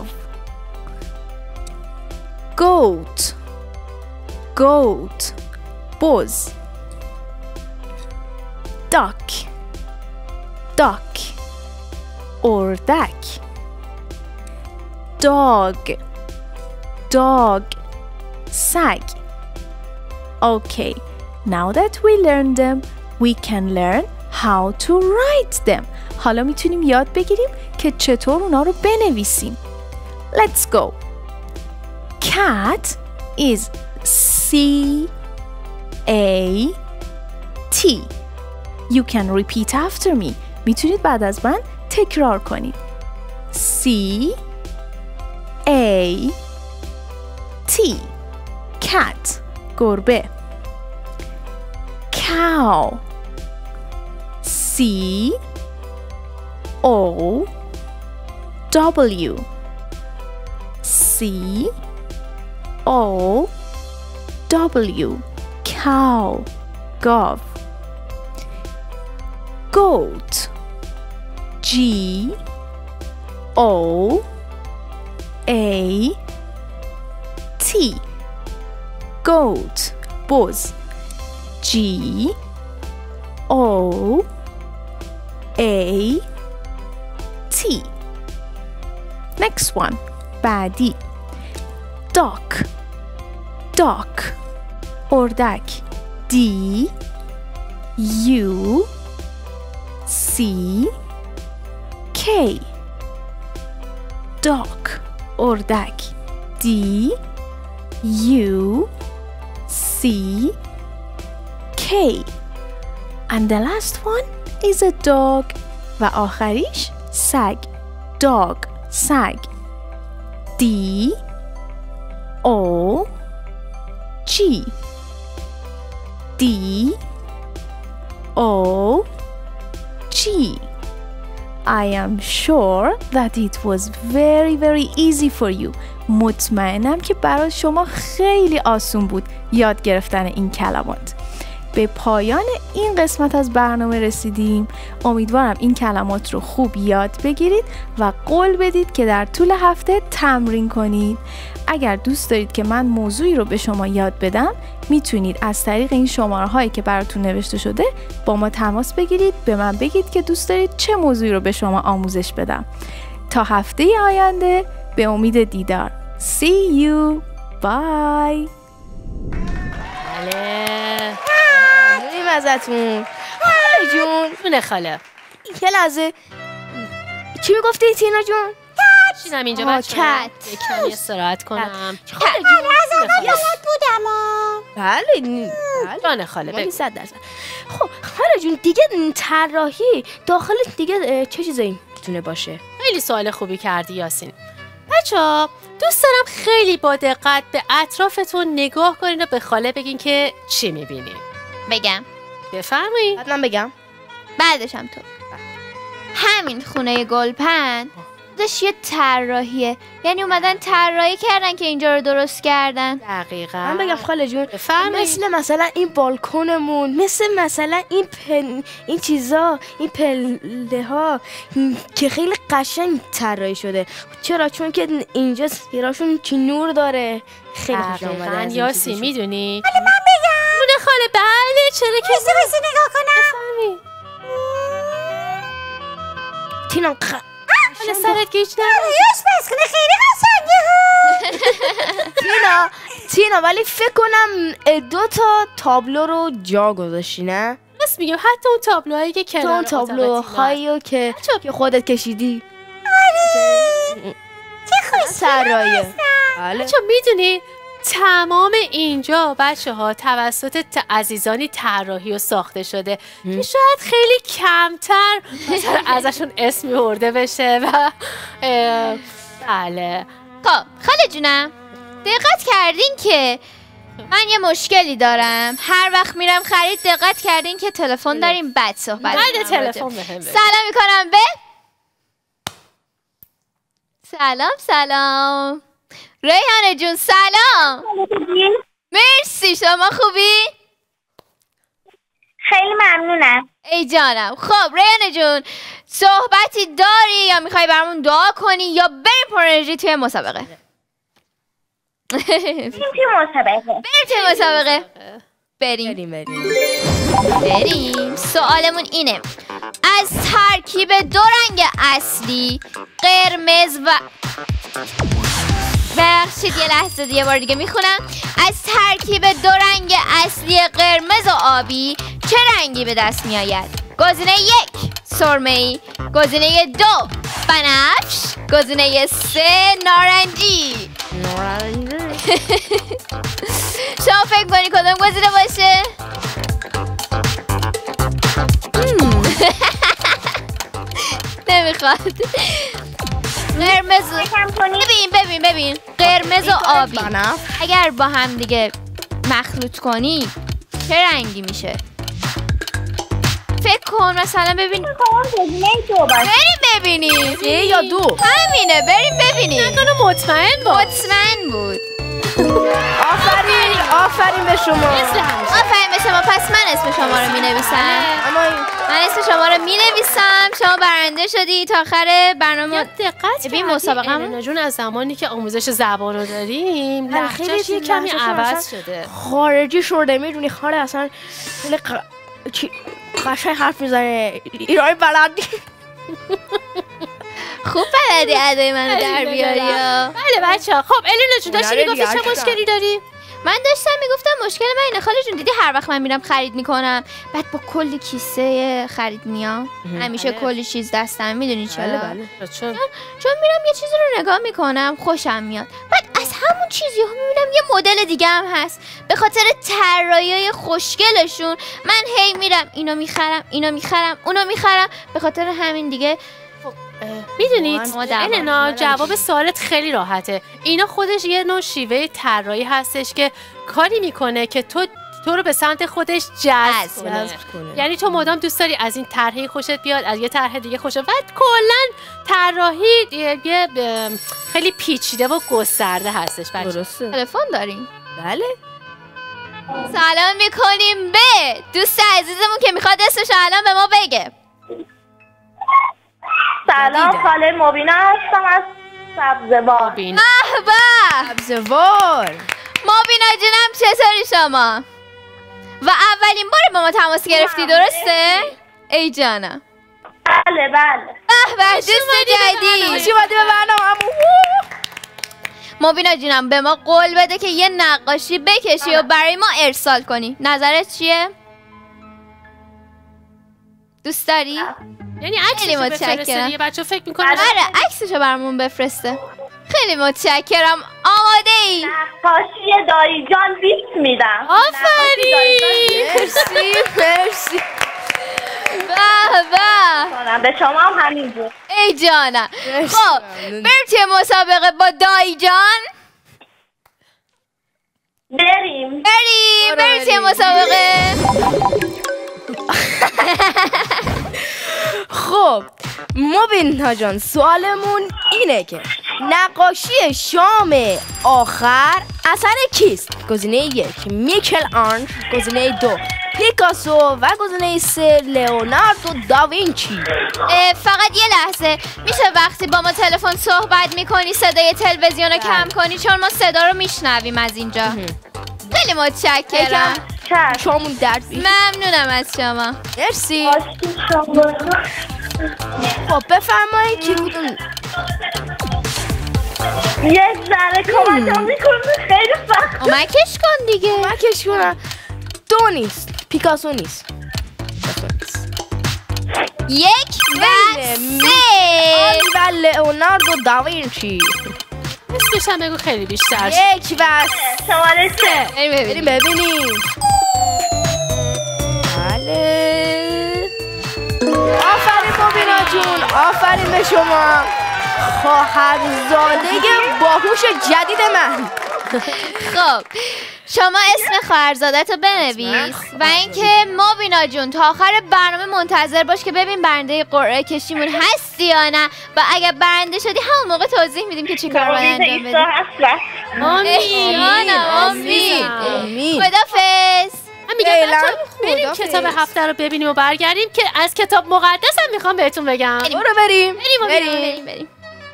I: Goat بز. Duck اردک. Dog سگ. Okay, now that we learned them, we can learn how to write them. حالا میتونیم یاد بگیریم که چطور اونا رو بنویسیم. Let's go. Cat is C-A-T. You can repeat after me. میتونید بعد از من تکرار کنید. C-A-T. Cat گربه. Cow. C-O-W. C-O-W. Cow گاو. Goat. G-O-A-T. Goat بز. G-O-A-T. Next one. بعدی. Duck اردک. D-U-C-K. Duck اردک. D-U-C-K. And the last one is a dog. و آخریش سگ. Dog سگ. D-O-G. D-O-G. I am sure that it was very easy for you. مطمئنم که برای شما خیلی آسون بود یاد گرفتن این کلمات. به پایان این قسمت از برنامه رسیدیم. امیدوارم این کلمات رو خوب یاد بگیرید و قول بدید که در طول هفته تمرین کنید. اگر دوست دارید که من موضوعی رو به شما یاد بدم میتونید از طریق این شماره هایی که براتون نوشته شده با ما تماس بگیرید. به من بگید که دوست دارید چه موضوعی رو به شما آموزش بدم. تا هفته آینده به امید دیدار. See you. Bye.
B: ممنونیم ازتون. خاله جون.
A: جونه خاله.
B: یه لحظه. چی میگفتی تینا جون؟
A: شینم اینجا بچه.
C: کت.
A: یک کمی استراحت کنم.
B: خاله جون.
F: از اول بلد بودم
B: بله
A: جان خاله بگو.
B: 100%. خب خاله جون دیگه طراحی داخلش دیگه چه چیزایی میتونه باشه؟
A: خیلی سوال خوبی کردی یاسین. بچه‌ها دوست دارم خیلی با دقت به اطرافتون نگاه کنین و به خاله بگین که چی میبینین.
C: بگم
A: بفرمایید.
B: بعد من بگم.
C: بعدشم تو. همین خونه گلپن خودش یه طراحیه، یعنی اومدن طراحی کردن که اینجا رو درست کردن.
A: دقیقاً.
B: من بگم خاله جون
A: بفرمایید.
B: مثلا این بالکنمون، مثلا این چیزا، این پله ها که خیلی قشنگ طراحی شده. چرا؟ چون که اینجا سیراشون چی نور داره. خیلی خوش اومده از این
A: یاسی
B: چیزشون.
A: میدونی؟
F: ولی من بگم
A: خونه خاله بله چرا که
F: بسی نگاه کنم.
A: بفرمایید.
B: تینا
A: حالا سرت گیج نه؟
F: یوش بس کنه خیلی قشنگه ها.
B: تینا ولی فکر کنم 2 تا تابلو رو جا گذاشتی نه؟
A: بس میگم حتی اون تابلوهایی که کنار
B: اون تابلوهایی که خودت کشیدی.
F: چه خوش
B: سرایه. بله.
A: بچه میدونی تمام اینجا بچه ها توسط عزیزانی طراحی و ساخته شده که شاید خیلی کمتر مثلا ازشون اسمی برده بشه و بله.
C: خب خاله جونم دقت کردین که من یه مشکلی دارم، هر وقت میرم خرید دقت کردین که تلفن داریم بعد صحبت
A: بعد تلفن بهم بگو.
C: سلام میکنم به سلام ریحانه جون سلام. مرسی شما خوبی؟
G: خیلی ممنونم.
C: ای جانم. خب ریحانه جون صحبتی داری یا میخوای برامون دعا کنی یا بریم پر انرژی توی مسابقه؟
G: بریم توی مسابقه.
C: بریم. سوالمون اینه از ترکیب 2 رنگ اصلی قرمز و بخشید یه لحظه یه بار دیگه میخونم. از ترکیب 2 رنگ اصلی قرمز و آبی چه رنگی به دست میآید؟ گزینه 1 سرمه‌ای، گزینه 2 بنفش، گزینه 3 نارنجی. شما فکر کنی کدوم گزینه باشه؟ نمیخواد. قرمز ببین قرمز و آبی اگر با هم دیگه مخلوط کنی چه رنگی میشه؟ فکر کن مثلا ببین. بریم ببینیم.
B: 3 یا 2
C: همینه بریم ببینیم.
A: نکنه مطمئن
C: بود.
B: آفرین به شما.
C: پس من اسم شما رو مینویسم. شما برنده شدی تا آخر برنامه.
A: دقت
C: ببین مسابقه
A: الینا جون از زمانی که آموزش زبان رو داریم لهجه‌ش یه کمی عوض شده،
B: خارجی شده. میدونی خاله اصلا خیلی قشنگ حرف میزنه. ایرانی بلدی.
C: خوب بلدی ادای منو در بیاری.
A: بله بچه‌ها. خب الینا جون داشتی میگفتی چه مشکلی داری؟
C: من داشتم میگفتم مشکل من اینه خاله جون، دیدی هر وقت من میرم خرید میکنم بعد با کلی کیسه خرید میام، همیشه کلی چیز دستم. میدونی چرا؟
A: بله.
C: چون میرم یه چیزی رو نگاه میکنم خوشم میاد، بعد از همون چیزی ها میبینم یه مدل دیگه هم هست. به خاطر طراحی‌های خوشگلشون من هی میرم اینو میخرم اونو میخرم. به خاطر همین دیگه
A: میدونید الینا جواب سوالت خیلی راحته. اینا خودش یه نوع شیوه طراحی هستش که کاری میکنه که تو رو به سمت خودش جذب کنه. یعنی تو مدام دوست داری از این طرحی خوشت بیاد، از یه طرح دیگه خوشت بیاد. کلا طراحی یه خیلی پیچیده و گسترده هستش.
B: درسته.
C: تلفن داریم؟
B: بله.
C: سلام میکنیم به دوست عزیزمون که میخواد اسمش الان به ما بگه.
G: سلام خاله مبینا هستم از سبزوار.
B: سبزوار.
C: مبینا جونم چطوری شما؟ و اولین بار با ما تماس گرفتی درسته؟ ای جانم.
G: بله.
C: به دوست جدید.
B: خوشی اومدی به برنامه‌مون.
C: مبینا جونم به ما قول بده که یه نقاشی بکشی و برای ما ارسال کنی. نظرت چیه؟ دوست داری؟
A: یعنی عکسشو بفرسته. یه بچه فکر میکنه
C: آره عکسشو برامون بفرسته. خیلی متشکرم. آماده ای؟
G: نقاشی دایی جان 20 میدم.
A: آفرین.
B: مرسی.
C: به به.
G: به شما هم همینجور.
C: ای جانم. خب بریم توی مسابقه با دایی جان.
G: بریم
C: توی مسابقه.
B: خب مبینا جان سوالمون اینه که نقاشی شام آخر اثر کیست؟ گزینه 1 میکل آنژ، گزینه 2 پیکاسو و گزینه 3 لئوناردو داوینچی.
C: فقط یه لحظه میشه وقتی با ما تلفن صحبت میکنی صدای تلویزیون رو کم کنی چون ما صدا رو میشنویم از اینجا. خیلی متشکرم.
B: شامون درد
C: ممنونم از شما.
B: مرسی. خب بفرمایید کی بودون؟
G: یک ذره کمکم میکنه خیلی سخت.
C: کمکش کن دیگه.
B: کمکش کنم. دو نیست، پیکاسو نیست.
C: 1 و 3
B: و لئوناردو داوینچی.
A: اسمش هم بگو خیلی بیشتر.
B: 1 و
G: شماره 3.
B: بریم ببینیم. بله. آفرین مبینا جون، آفرین به شما خواهرزاده باهوش جدید من.
C: خب شما اسم خواهرزادت رو بنویس و اینکه مبینا جون تا آخر برنامه منتظر باش که ببین برنده قرعه کشیمون هستی یا نه و اگر برنده شدی همون موقع توضیح میدیم که چی کار باید انجام بدیم. آمین. خدافظ.
A: من میگم بریم کتاب هفته رو ببینیم و برگردیم که از کتاب مقدس هم میخوام بهتون بگم.
C: بریم.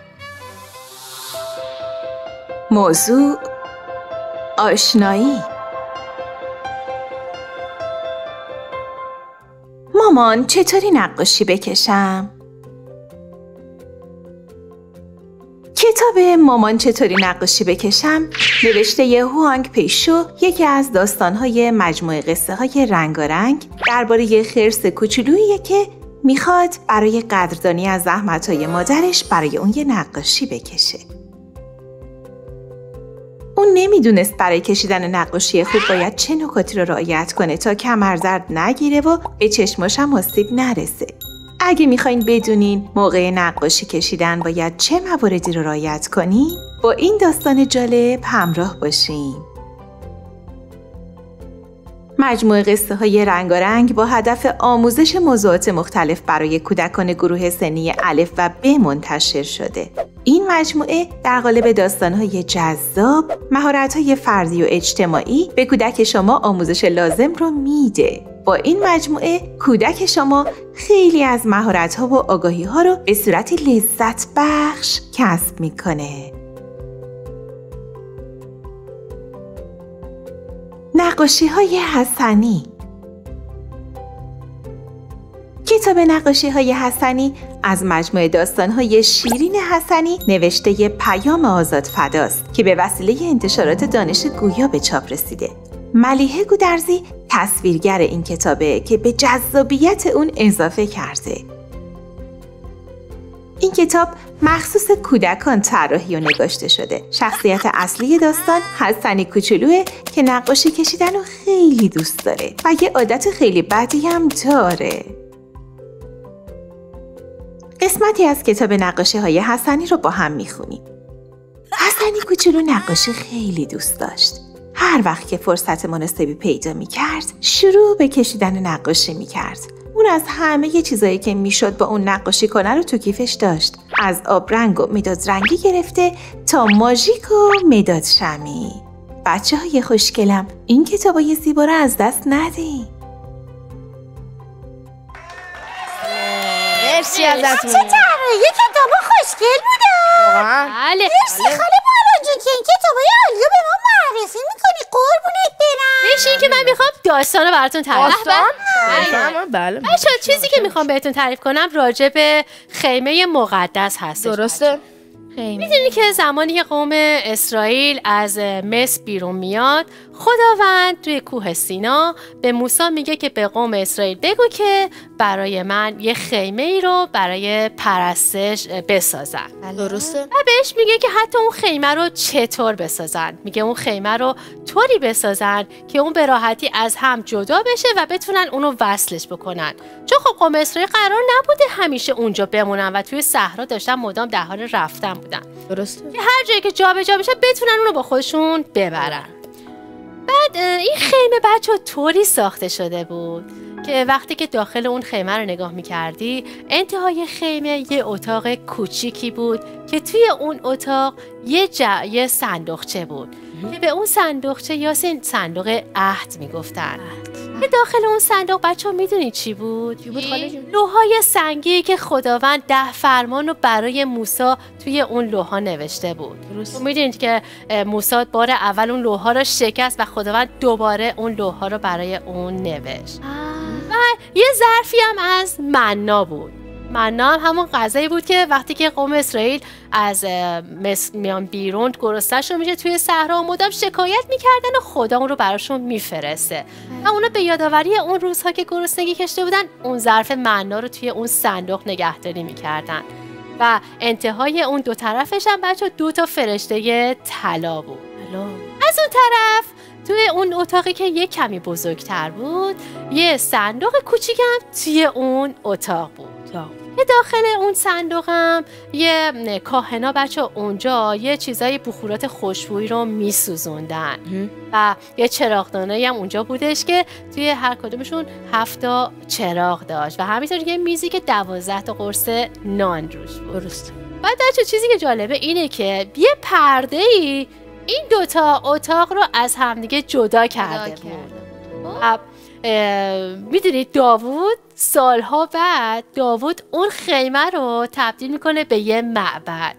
J: موضوع آشنایی. مامان چطوری نقاشی بکشم؟ کتاب مامان چطوری نقاشی بکشم نوشته هوانگ پیشو یکی از داستان‌های مجموعه قصه‌های رنگارنگ درباره خرس کوچولوییه که میخواد برای قدردانی از زحمت‌های مادرش برای اون یه نقاشی بکشه. اون نمیدونست برای کشیدن نقاشی خوب باید چه نکاتی رو رعایت کنه تا کمرزرد نگیره و به چشماش هم آسیب نرسه. اگه میخواین بدونین موقع نقاشی کشیدن باید چه مواردی رو رعایت کنین، با این داستان جالب همراه باشین. مجموعه قصه های رنگارنگ با هدف آموزش موضوعات مختلف برای کودکان گروه سنی الف و ب منتشر شده. این مجموعه در قالب داستان‌های جذاب، مهارت‌های فردی و اجتماعی به کودک شما آموزش لازم رو میده. با این مجموعه کودک شما خیلی از مهارت‌ها و آگاهی‌ها رو به صورت لذت بخش کسب میکنه. نقاشی‌های حسنی. کتاب نقاشی‌های حسنی از مجموعه داستان‌های شیرین حسنی نوشته پیام آزاد فداست که به وسیله انتشارات دانش گویا به چاپ رسیده. ملیحه گودرزی تصویرگر این کتابه که به جذابیت اون اضافه کرده. این کتاب مخصوص کودکان طراحی و نگاشته شده. شخصیت اصلی داستان حسنی کوچولوه که نقاشی کشیدن رو خیلی دوست داره و یه عادت خیلی بدی هم داره. قسمتی از کتاب نقاشی‌های حسنی رو با هم میخونیم. حسنی کوچولو نقاشی خیلی دوست داشت. هر وقت که فرصت مناسبی پیدا میکرد شروع به کشیدن نقاشی میکرد. اون از همه چیزایی که میشد با اون نقاشی کنه رو تو کیفش داشت. از آبرنگ و مداد رنگی گرفته تا ماژیک و مداد شمعی. بچه‌های خوشگلم این کتابای زیبا رو از دست ندین.
B: مرسی ازتون.
F: چه طراحی کتابا خوشگل بوده.
A: بله.
F: مرسی خاله باراجون که این کتابای عالی رو به ما معرفی میکنی. قربونت برم.
A: بشین که من میخوام داستان رو براتون تعریف کنم.
B: بله.
A: بچه چیزی که میخوام بهتون تعریف کنم راجع به خیمه مقدس هست.
B: درسته؟
A: میدونی که زمانی که قوم اسرائیل از مصر بیرون میاد خداوند توی کوه سینا به موسی میگه که به قوم اسرائیل بگو که برای من یه خیمه ای رو برای پرستش بسازن.
B: درسته؟
A: و بهش میگه که حتی اون خیمه رو چطور بسازن. میگه اون خیمه رو طوری بسازن که اون به راحتی از هم جدا بشه و بتونن اونو وصلش بکنن. چون خب قوم اسرائیل قرار نبوده همیشه اونجا بمونن و توی صحرا داشتن مدام در حال رفتن بودن.
B: درسته؟
A: که هر جایی که جابجا بشه بتونن اونو با خودشون ببرن. بعد این خیمه بچه طوری ساخته شده بود که وقتی که داخل اون خیمه رو نگاه میکردی انتهای خیمه یه اتاق کوچیکی بود که توی اون اتاق یه صندوقچه بود که به اون صندوقچه یاسین صندوق عهد میگفتن. که داخل اون صندوق بچه ها میدونی چی بود؟ لوحای سنگی که خداوند 10 فرمان رو برای موسی توی اون لوحا نوشته بود. میدونید که موسی بار اول اون لوحا رو شکست و خداوند دوباره اون لوحا رو برای اون نوشت. و یه ظرفی هم از منا بود. منا هم همون غذایی بود که وقتی که قوم اسرائیل از مصر میان بیرون گرسنه‌شون میشه توی صحرا مدام شکایت میکردن و خدا اون رو براشون میفرسته و اونا به یادآوری اون روزها که گرسنگی کشته بودن اون ظرف منا رو توی اون صندوق نگهداری میکردن و انتهای اون دو طرفش هم بچه 2 فرشته طلا بود. از اون طرف توی اون اتاقی که یه کمی بزرگتر بود یه صندوق کوچیک هم توی اون اتاق بود. که داخل اون صندوق هم یه کاهنا بچه اونجا یه چیزای بخورات خوشبویی رو میسوزوندن و یه چراغدانایی هم اونجا بودش که توی هر کدومشون 7 چراغ داشت و همینطور یه میزی که 12 قرص نان روش بود. درست. بعد بچه چیزی که جالبه اینه که یه پرده‌ای این 2 اتاق رو از همدیگه جدا کرده بود. میدونید داوود سالها بعد داوود اون خیمه رو تبدیل میکنه به یه معبد.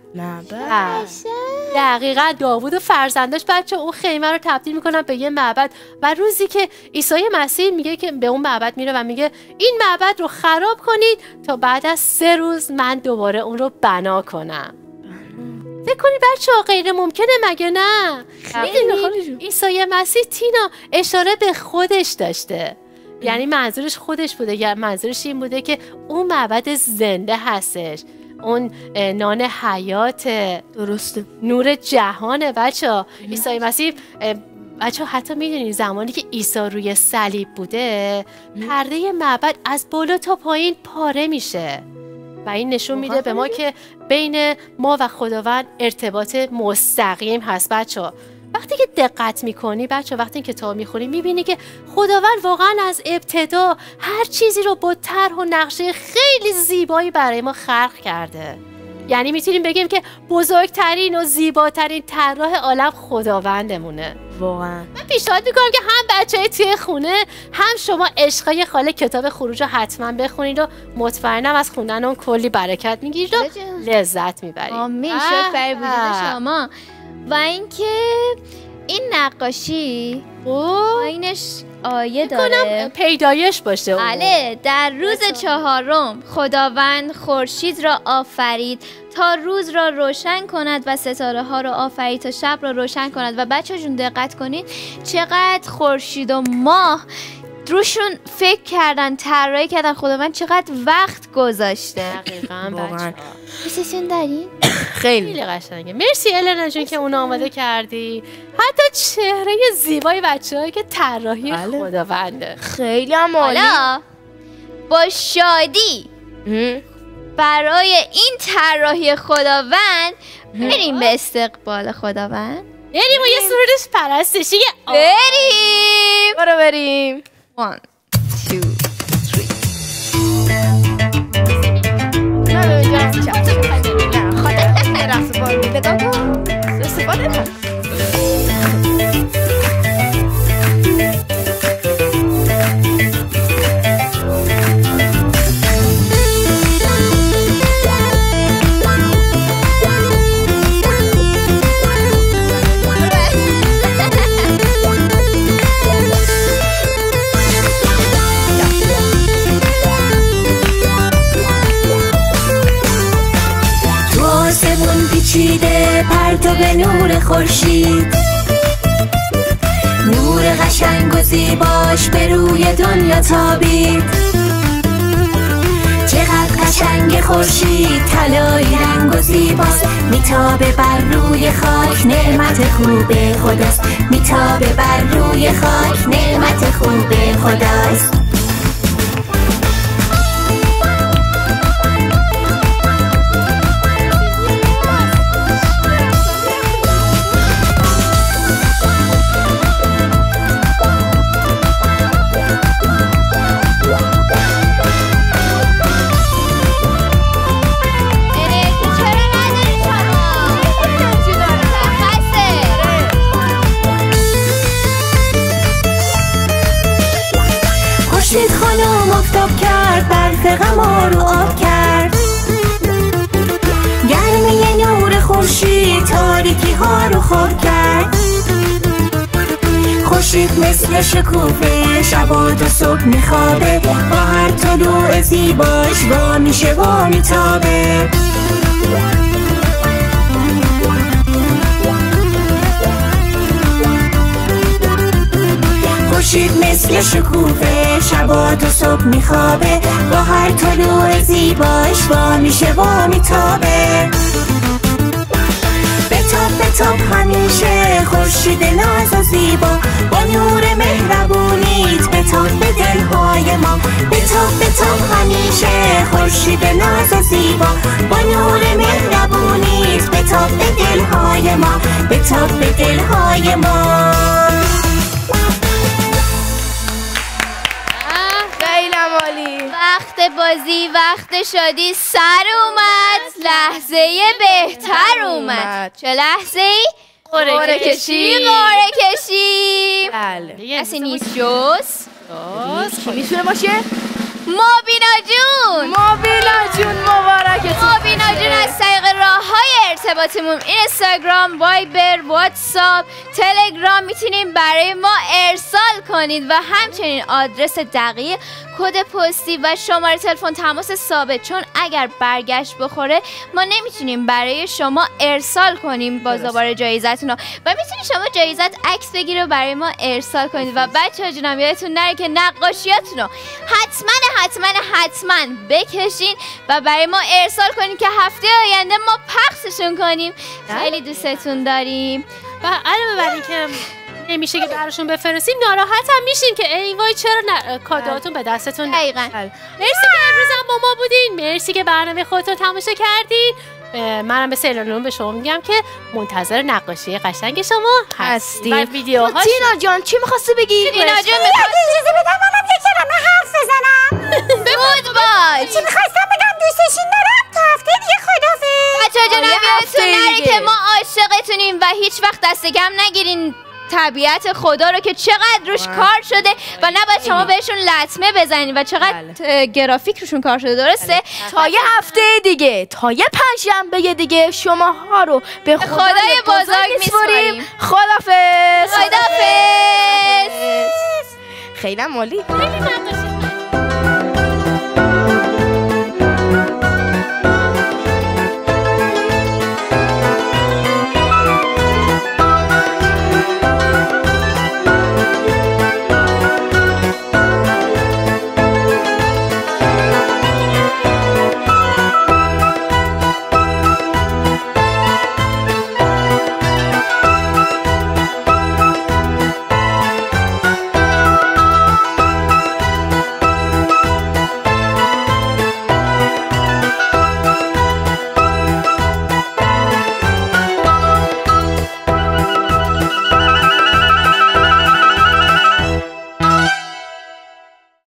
A: دقیقا داوود و فرزنداش بچه اون خیمه رو تبدیل میکنن به یه معبد و روزی که عیسی مسیح میگه که به اون معبد میره و میگه این معبد رو خراب کنید تا بعد از 3 روز من دوباره اون رو بنا کنم. فکر کنی بچه ها غیر ممکنه مگه نه؟ عیسی مسیح تینا اشاره به خودش داشته، یعنی منظورش خودش بوده، یا منظورش این بوده که اون معبد زنده هستش، اون نان حیاته، درسته، نور جهانه. بچه ها عیسی مسیح بچه ها حتی میدونید زمانی که عیسی روی صلیب بوده پرده معبد از بالا تا پایین پاره میشه و این نشون میده به ما که بین ما و خداوند ارتباط مستقیم هست. بچه‌ها وقتی که دقت میکنی بچه‌ها، وقتی این کتاب میخونی میبینی که خداوند واقعا از ابتدا هر چیزی رو با طرح و نقشه خیلی زیبایی برای ما خلق کرده. یعنی میتونیم بگیم که بزرگترین و زیباترین طراح عالم خداوندمونه. واقعا من پیشنهاد میکنم که هم بچهای توی خونه هم شما عشقای خاله کتاب خروج رو حتما بخونید و مطمئنم از خوندن اون کلی برکت میگیرید و لذت میبرید.
C: آمین. شکر برای وجود شما. و اینکه این نقاشی اینش آیه داره،
A: پیدایش باشه.
C: بله، در روز 4 خداوند خورشید را آفرید تا روز را روشن کند و ستاره ها را آفرید تا شب را روشن کند. و بچه جون دقت کنید چقدر خورشید و ماه روشون فکر کردن، طراحی کردن، خداوند چقدر وقت گذاشته.
A: دقیقاً واقعا.
C: حسشون دارین؟
A: خیلی قشنگه. مرسی النا جون که اونو آماده کردی. حتی چهره زیبای بچه‌هایی که طراحی خداونده.
B: خیلی هم عالی.
C: حالا با شادی برای این طراحی خداوند بریم به استقبال خداوند.
A: بریم و یه سرود پرستشی
C: بریم.
B: برو بریم.
C: 1 2
H: پیچیده پرتاب نور خورشید، نور نور قشنگ و زیباش به روی دنیا تابید. چقدر قشنگ خورشید طلایی رنگ و زیباست، میتابه بر روی خاک نعمت خوب خداست. میتابه بر روی خاک نعمت خوب خداست. خانم افتاب کرد، برف غما رو آب کرد. گرمی نور خورشید تاریکی ها رو خواب کرد. خورشید مثل شکوفه شبات و صبح میخوابه، با هر طلوع زیباش وا میشه و میتابه. خورشید مثل شکوفه شبات و صبح میخوابه، با هر طلوع زیباش وا میشه و میتابه. بتاب همیشه خورشید ناز و زیبا، با نور مهربونیت بتاب به دلهای ما. بتاب همیشه خورشید ناز و زیبا، با نور مهربونیت بتاب به دلهای ما. بتاب به دلهای ما.
C: وقت بازی، وقت شادی سر اومد، لحظه بهتر اومد. چه لحظه ای؟ قرعه کشی.
B: بله.
C: کسی نیست جز
B: کی میتونه باشه؟
C: مبینا جون.
B: مبارکتون.
C: مبینا جون از طریق راه‌های ارتباطیمون اینستاگرام، وایبر، واتساپ، تلگرام میتونین برای ما ارسال کنید و همچنین آدرس دقیق، کد پستی و شماره تلفن تماس ثابت، چون اگر برگشت بخوره ما نمیتونیم برای شما ارسال کنیم بازار جایزتون رو و میتونید شما جایزت عکس بگیرید و برای ما ارسال کنید. و بچه‌ها جونم یادتون نره که نقاشیاتون رو حتما بکشین و برای ما ارسال کنید که هفته آینده ما پخششون کنیم. خیلی دوستتون داریم
A: و علاوه بر اینکه نمیشه که براشون بفرستیم ناراحت هم میشین که ای وای چرا کادوهاتون به دستتون
C: دقیقاً.
A: مرسی که امروز هم با ما بودین، مرسی که برنامه خودتون تماشا کردین. منم به سیلانون به شما میگم که منتظر نقاشی قشنگ شما هستیم و ویدیوهاش.
B: تینا جان چی می‌خواستی بگی؟
C: تینا جان
F: اجازه بدم منم یک کلمه حرف بزنم.
C: بود باش.
F: چی می‌خواستم بگم دوستشین دارم. تا هفته دیگه خدافظ.
C: بچه‌ها جونم یادتون نره که ما عاشقتونیم و هیچ وقت دست کم نگیرین طبیعت خدا رو که چقدر روش کار شده و نباید شما بهشون لطمه بزنین و چقدر گرافیک روشون کار شده. درسته؟
B: تا یه هفته دیگه، تا یه پنجشنبه دیگه شماها رو به
C: خدای بزرگ میسپاریم.
B: خدافظ.
C: خدافظ.
B: خیلی عالی.